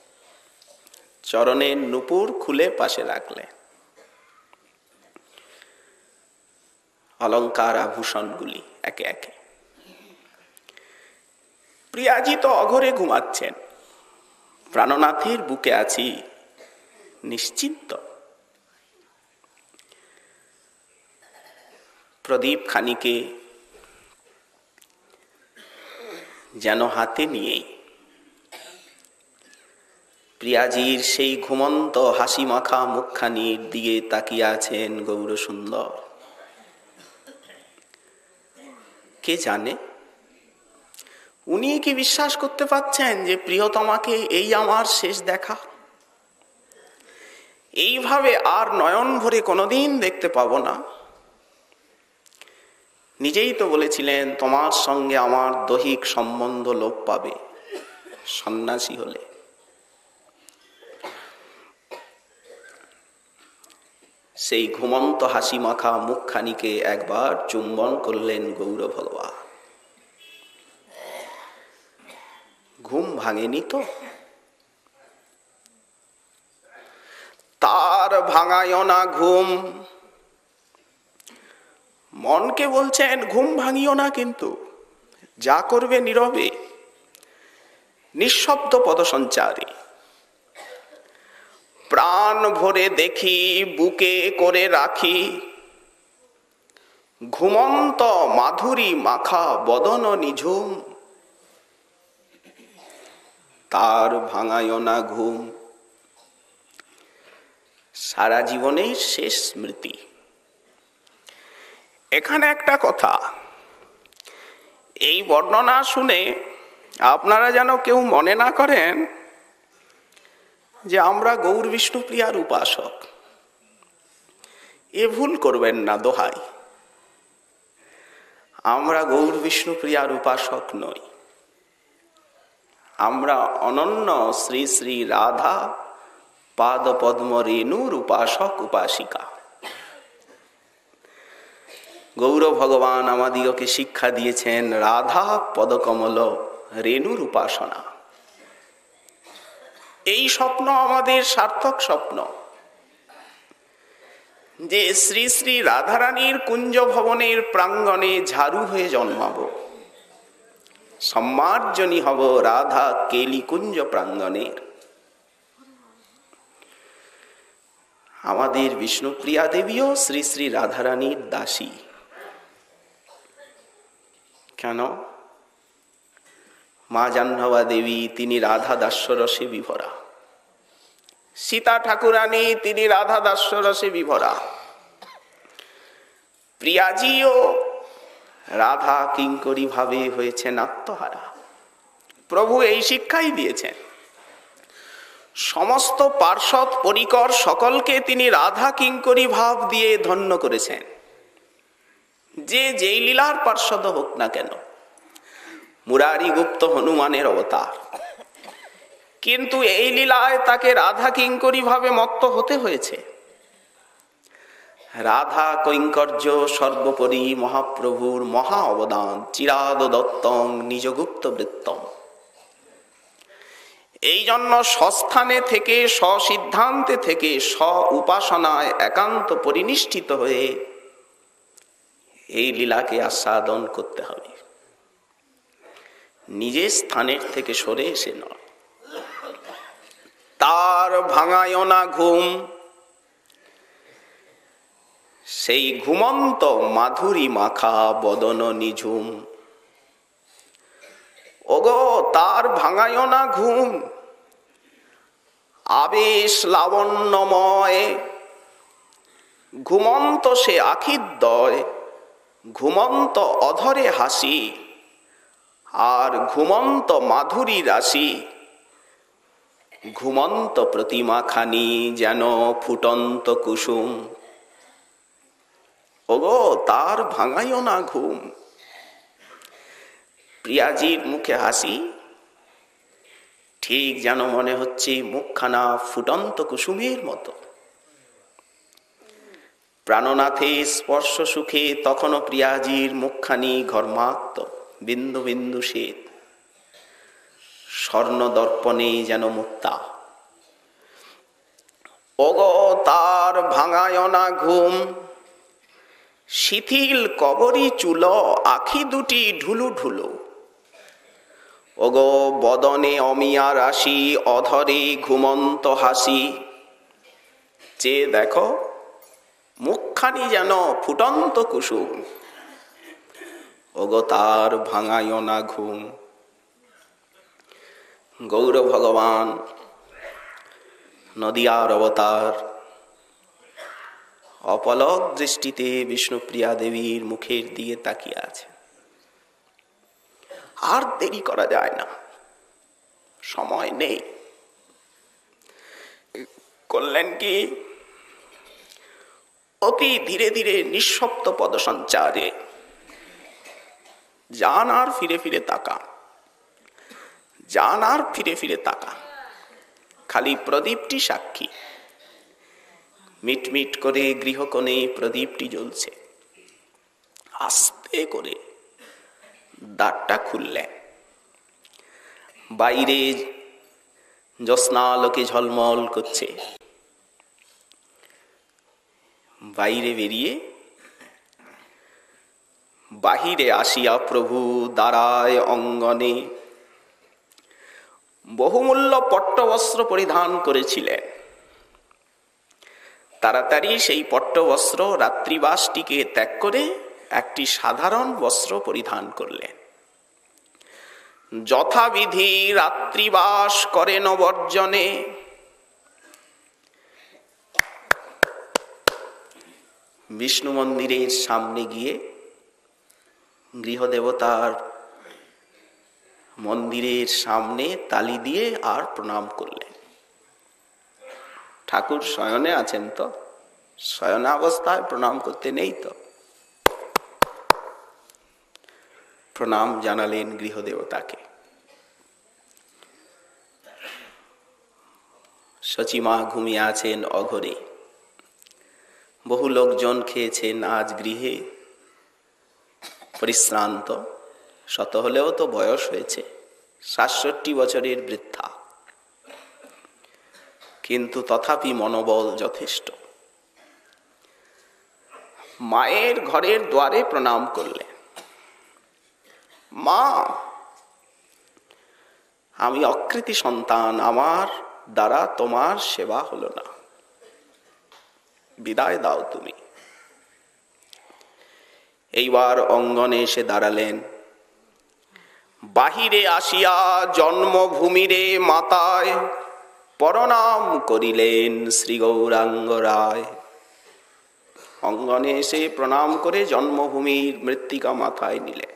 চরণের নূপুর খুলে পাশে রাখলেন, অলঙ্কার আভূষণগুলি একে একে। প্রিয়াজি তো অঘরে ঘুমাচ্ছেন, প্রাণনাথের বুকে আছি নিশ্চিন্ত। প্রদীপ খানিকে যেন হাতে নিয়েই প্রিয়াজির সেই ঘুমন্ত হাসি মাখা মুখখানির দিকে তাকিয়ে আছেন গৌর সুন্দর। কে জানে উনি কি বিশ্বাস করতে পারছেন যে প্রিয়তমাকে এই আমার শেষ দেখা, এইভাবে আর নয়ন ভরে কোনোদিন দেখতে পাবো না। নিজেই তো বলেছিলেন তোমার সঙ্গে আমার দৈহিক সম্বন্ধ লোপ পাবে সন্ন্যাসী হলে। সেই ঘুমন্ত হাসি মাখা মুখখানিকে একবার চুম্বন করলেন গৌর ভগবান। ঘুম ভাঙেনি তো? তার ভাঙায় না ঘুম। মনকে বলছেন ঘুম ভাঙিও না, কিন্তু যা করবে নীরবে নিঃশব্দ পদসঞ্চারী। প্রাণ ভরে দেখি বুকে করে রাখি, ঘুমন্ত মাধুরী মাখা বদন নিঝুম। তার ভাঙায় না ঘুম। সারা জীবনের শেষ স্মৃতি। এখানে একটা কথা, এই বর্ণনা শুনে আপনারা যেন কেউ মনে না করেন যে আমরা গৌর বিষ্ণুপ্রিয়ার উপাসক। এ ভুল করবেন না দোহাই, আমরা গৌর বিষ্ণুপ্রিয়ার উপাসক নই। আমরা অনন্য শ্রী শ্রী রাধা পাদ পদ্ম রেণুর উপাসক উপাসিকা। গৌর ভগবান আমাদিগকে শিক্ষা দিয়েছেন রাধা পদকমল রেণুর উপাসনা। এই স্বপ্ন আমাদের সার্থক স্বপ্ন যে শ্রী শ্রী রাধারানীর কুঞ্জ ভবনের প্রাঙ্গণে ঝাড়ু হয়ে জন্মাবো, সম্মার্জনী হব রাধা কেলি কুঞ্জ প্রাঙ্গণের। আমাদের বিষ্ণুপ্রিয়া দেবীও শ্রী শ্রী রাধারানীর দাসী। কেন? মা জাহ্নবা দেবী তিনি রাধা দাস্যরসে বিভরা, সীতা ঠাকুরানী তিনি রাধা দাস্যরসে বিভরা, প্রিয়াজিও রাধা কিঙ্করী ভাবে হয়েছেন আত্মহারা। প্রভু এই শিক্ষাই দিয়েছেন। সমস্ত পার্ষদ পরিকর সকলকে তিনি রাধা কিঙ্করী ভাব দিয়ে ধন্য করেছেন, যে যেই লীলার পার্ষদ হোক না কেন। মুরারি গুপ্ত হনুমানের অবতার, কিন্তু এই লীলায় তাকে রাধা কিঙ্করী ভাবে মত্ত হতে হয়েছে। রাধা কৈঙ্কর্য সর্বোপরি মহাপ্রভুর মহা অবদান। চিরাদ দত্তং নিজগুপ্ত বৃত্তম। এই জন্য স্বস্থানে থেকে, স্বসিদ্ধান্তে থেকে, স্ব উপাসনায় একান্ত পরিনিষ্ঠিত হয়ে এই লীলাকে আস্বাদন করতে হবে, নিজের স্থানের থেকে সরে এসে নয়। তার ভাঙায় না ঘুম, সেই ঘুমন্ত মাধুরী মাখা বদন নিঝুম। ওগো তার ভাঙায় না ঘুম, আবেশ লাবণ্যময়, ঘুমন্ত সে আখিদ্বয়, ঘুমন্ত অধরে হাসি, আর ঘুমন্ত মাধুরী রাশি, ঘুমন্ত প্রতিমাখানি যেন ফুটন্ত কুসুম। ওগো তার ভাঙাইও না ঘুম। প্রিয়াজির মুখে হাসি, ঠিক যেন মনে হচ্ছে মুখখানা ফুটন্ত কুসুমের মতো। প্রাণনাথে স্পর্শ সুখে তখনও প্রিয়াজির মুখখানি ঘর্মাক্ত, বিন্দু বিন্দু শ্বেত, স্বর্ণ দর্পণে যেন মুক্তা। ওগো তার ভাঙায় না ঘুম, শিথিল কবরী চুল, আখি দুটি ঢুলু ঢুলু। ওগো বদনে অমিয়া রাশি, অধরে ঘুমন্ত হাসি। চেয়ে দেখো মুখখানি যেন ফুটন্ত কুসুম। ওগো তার ভাঙায় না ঘুম। গৌর ভগবান নদিয়ার অবতার, অপলক দৃষ্টিতে বিষ্ণুপ্রিয়া দেবীর মুখের দিকে তাকিয়ে আছে। আর দেরি করা যায় না, সময় নেই। করলেন কি, অতি ধীরে ধীরে নিঃশব্দ পদ সঞ্চারে যান আর ফিরে ফিরে তাকা, যান আর ফিরে ফিরে তাকা। খালি প্রদীপটি সাক্ষী, মিটমিট করে গৃহকোণে প্রদীপটি জ্বলছে। আস্তে করে দ্বারটা খুললেন, বাইরে জ্যোৎস্নালোকে ঝলমল করছে। বাইরে বেরিয়ে বাহিরে আসিয়া প্রভু দাঁড়ায় অঙ্গনে। বহুমূল্য পট্টবস্ত্র পরিধান করেছিলেন। তাড়াতাড়ি সেই পট্টবস্ত্র রাত্রিবাসটিকে ত্যাগ করে একটি সাধারণ বস্ত্র পরিধান করলেন। যথাবিধি রাত্রিবাস করেন বর্জনে। বিষ্ণু মন্দিরের সামনে গিয়ে গৃহদেবতার মন্দিরের সামনে তালি দিয়ে আর প্রণাম করলেন। ঠাকুর শয়নে আছেন তো, শয়নাবস্থায় প্রণাম করতে নেই তো। প্রণাম জানালেন গৃহদেবতাকে। সচিমা ঘুমিয়ে আছেন অঘরে। বহু লোকজন খেয়েছেন আজ গৃহে, পরিশ্রান্ত। শত হলেও তো বয়স হয়েছে, ৬৭ বছরের বৃদ্ধা, কিন্তু তথাপি মনোবল যথেষ্ট। মায়ের ঘরের দ্বারে প্রণাম করলেন। মা, আমি অকৃতি সন্তান, আমার দ্বারা তোমার সেবা হলো না, বিদায় দাও তুমি। এইবার অঙ্গনে এসে দাঁড়ালেন। বাহিরে আসিয়া জন্মভূমিরে মাতায় প্রণাম করিলেন শ্রী গৌরাঙ্গ রায়। অঙ্গনে এসে প্রণাম করে জন্মভূমির মৃত্তিকা মাথায় নিলেন।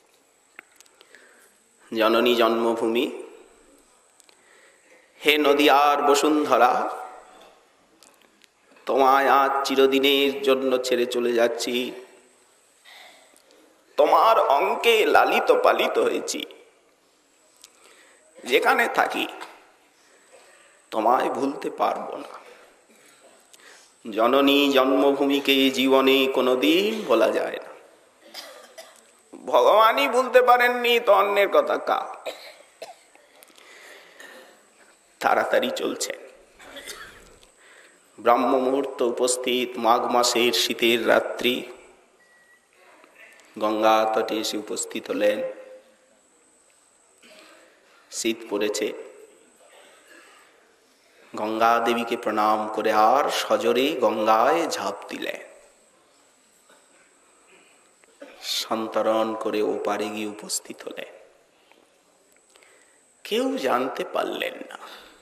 জননী জন্মভূমি, হে নদিয়ার বসুন্ধরা, তোমায় আজ চিরদিনের জন্য ছেড়ে চলে যাচ্ছি। তোমার অঙ্কে লালিত পালিত হয়েছি। যেখানে থাকি তোমায় ভুলতে পারবো না। জননী জন্মভূমিকে জীবনে কোনোদিন ভোলা যায় না। ভগবানই ভুলতে পারেননি তো অন্যের কথা কা। তাড়াতাড়ি চলছেন। ব্রাহ্ম মুহূর্ত উপস্থিত, মাঘ মাসের শীতের রাত্রি, গঙ্গা তটে এসে উপস্থিত হলেন। শীত পড়েছে, গঙ্গা দেবীকে প্রণাম করে আর সজোরে গঙ্গায় ঝাঁপ দিলেন। সন্তরণ করে ওপারে গিয়ে উপস্থিত হলেন। কেউ জানতে পারলেন না,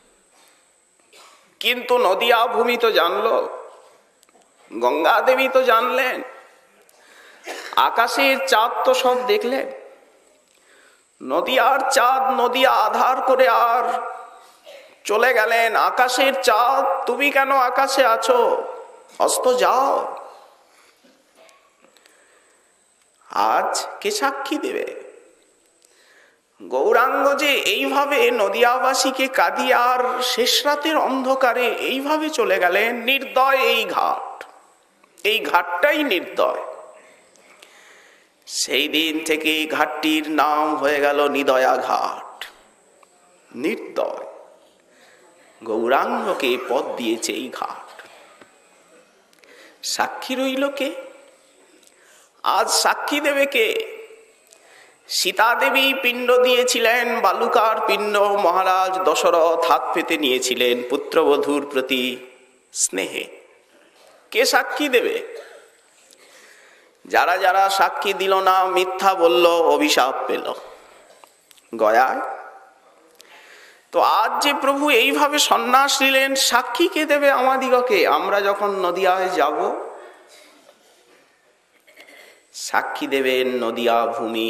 কিন্তু নদিয়া ভূমি তো জানলো, গঙ্গা দেবী তো জানলেন, আকাশের চাঁদ তো সব দেখলেন। নদিয়ার চাঁদ নদিয়া আধার করে আর চলে গেলেন। আকাশের চাঁদ, তুমি কেন আকাশে আছো? অস্ত যাও। আজ কে সাক্ষী দেবে? গৌরাঙ্গ যে এইভাবে নদিয়াবাসীকে কাঁদিয়ে আর শেষ রাতের অন্ধকারে এইভাবে চলে গেলেন, নির্দয় এই ঘাট, এই ঘাটটাই নির্দয়। সেই দিন থেকে ঘাটটির নাম হয়ে গেল নিদয়া ঘাট। নির্দয় গৌরাঙ্গকে পথ দিয়েছে এই ঘাট। সাক্ষী রইল কে? আজ সাক্ষী দেবে কে? সীতা দেবী পিণ্ড দিয়েছিলেন, বালুকার পিণ্ড মহারাজ দশরথ হাত পেতে নিয়েছিলেন পুত্রবধূর প্রতি স্নেহে। কে সাক্ষী দেবে? যারা যারা সাক্ষী দিল না, মিথ্যা বলল, অভিশাপ পেল গয়ায়। তো আজ যে প্রভু এইভাবে সন্ন্যাস নিলেন, সাক্ষী কে দেবে আমাদিগকে? আমরা যখন নদিয়ায় যাব, সাক্ষী দেবেন নদিয়া ভূমি,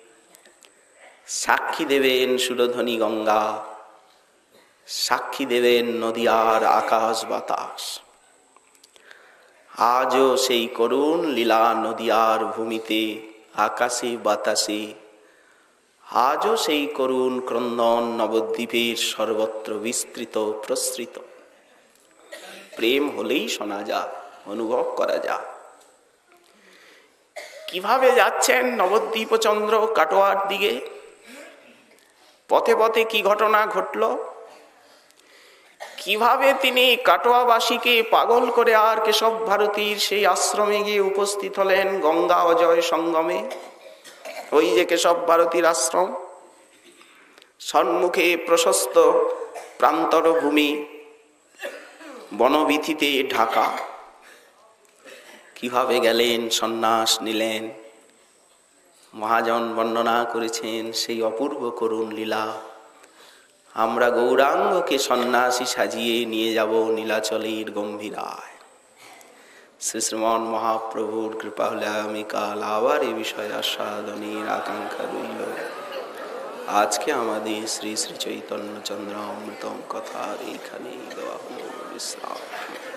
সাক্ষী দেবেন সুরধ্বনি গঙ্গা, সাক্ষী দেবেন নদিয়ার আকাশ বাতাস। আজও সেই করুণ লীলা নদিয়ার ভূমিতে, আকাশে বাতাসে, আজও সেই করুণ ক্রন্দন নবদ্বীপের সর্বত্র বিস্তৃত প্রসৃত। প্রেম হলেই শোনা যায়, অনুভব করা যায়। কিভাবে যাচ্ছেন নবদ্বীপ চন্দ্র কাটোয়ার দিকে? পথে পথে কি ঘটনা ঘটল? কিভাবে তিনি কাটোয়াবাসীকে পাগল করে আর কেশব ভারতীর সেই আশ্রমে গিয়ে উপস্থিত হলেন গঙ্গা অজয় সঙ্গমে। ওই যে কেশব ভারতীর আশ্রম, সম্মুখে প্রশস্ত প্রান্তর ভূমি, বনবীথিতে ঢাকা। কিভাবে গেলেন, সন্ন্যাস নিলেন। মহাজন বর্ণনা করেছেন সেই অপূর্ব করুণ লীলা। আমরা গৌরাঙ্গকে সন্ন্যাসী সাজিয়ে নিয়ে যাব নীলাচলের গম্ভীরায়। শ্রী শ্রীমন মহাপ্রভুর কৃপা হলে আমি কাল আবার এই বিষয়ে আস্বাদনের আকাঙ্ক্ষা রইল। আজকে আমাদের শ্রী শ্রী চৈতন্য চন্দ্র অমৃতম কথার এইখানেই দেওয়া হল বিশ্রাম।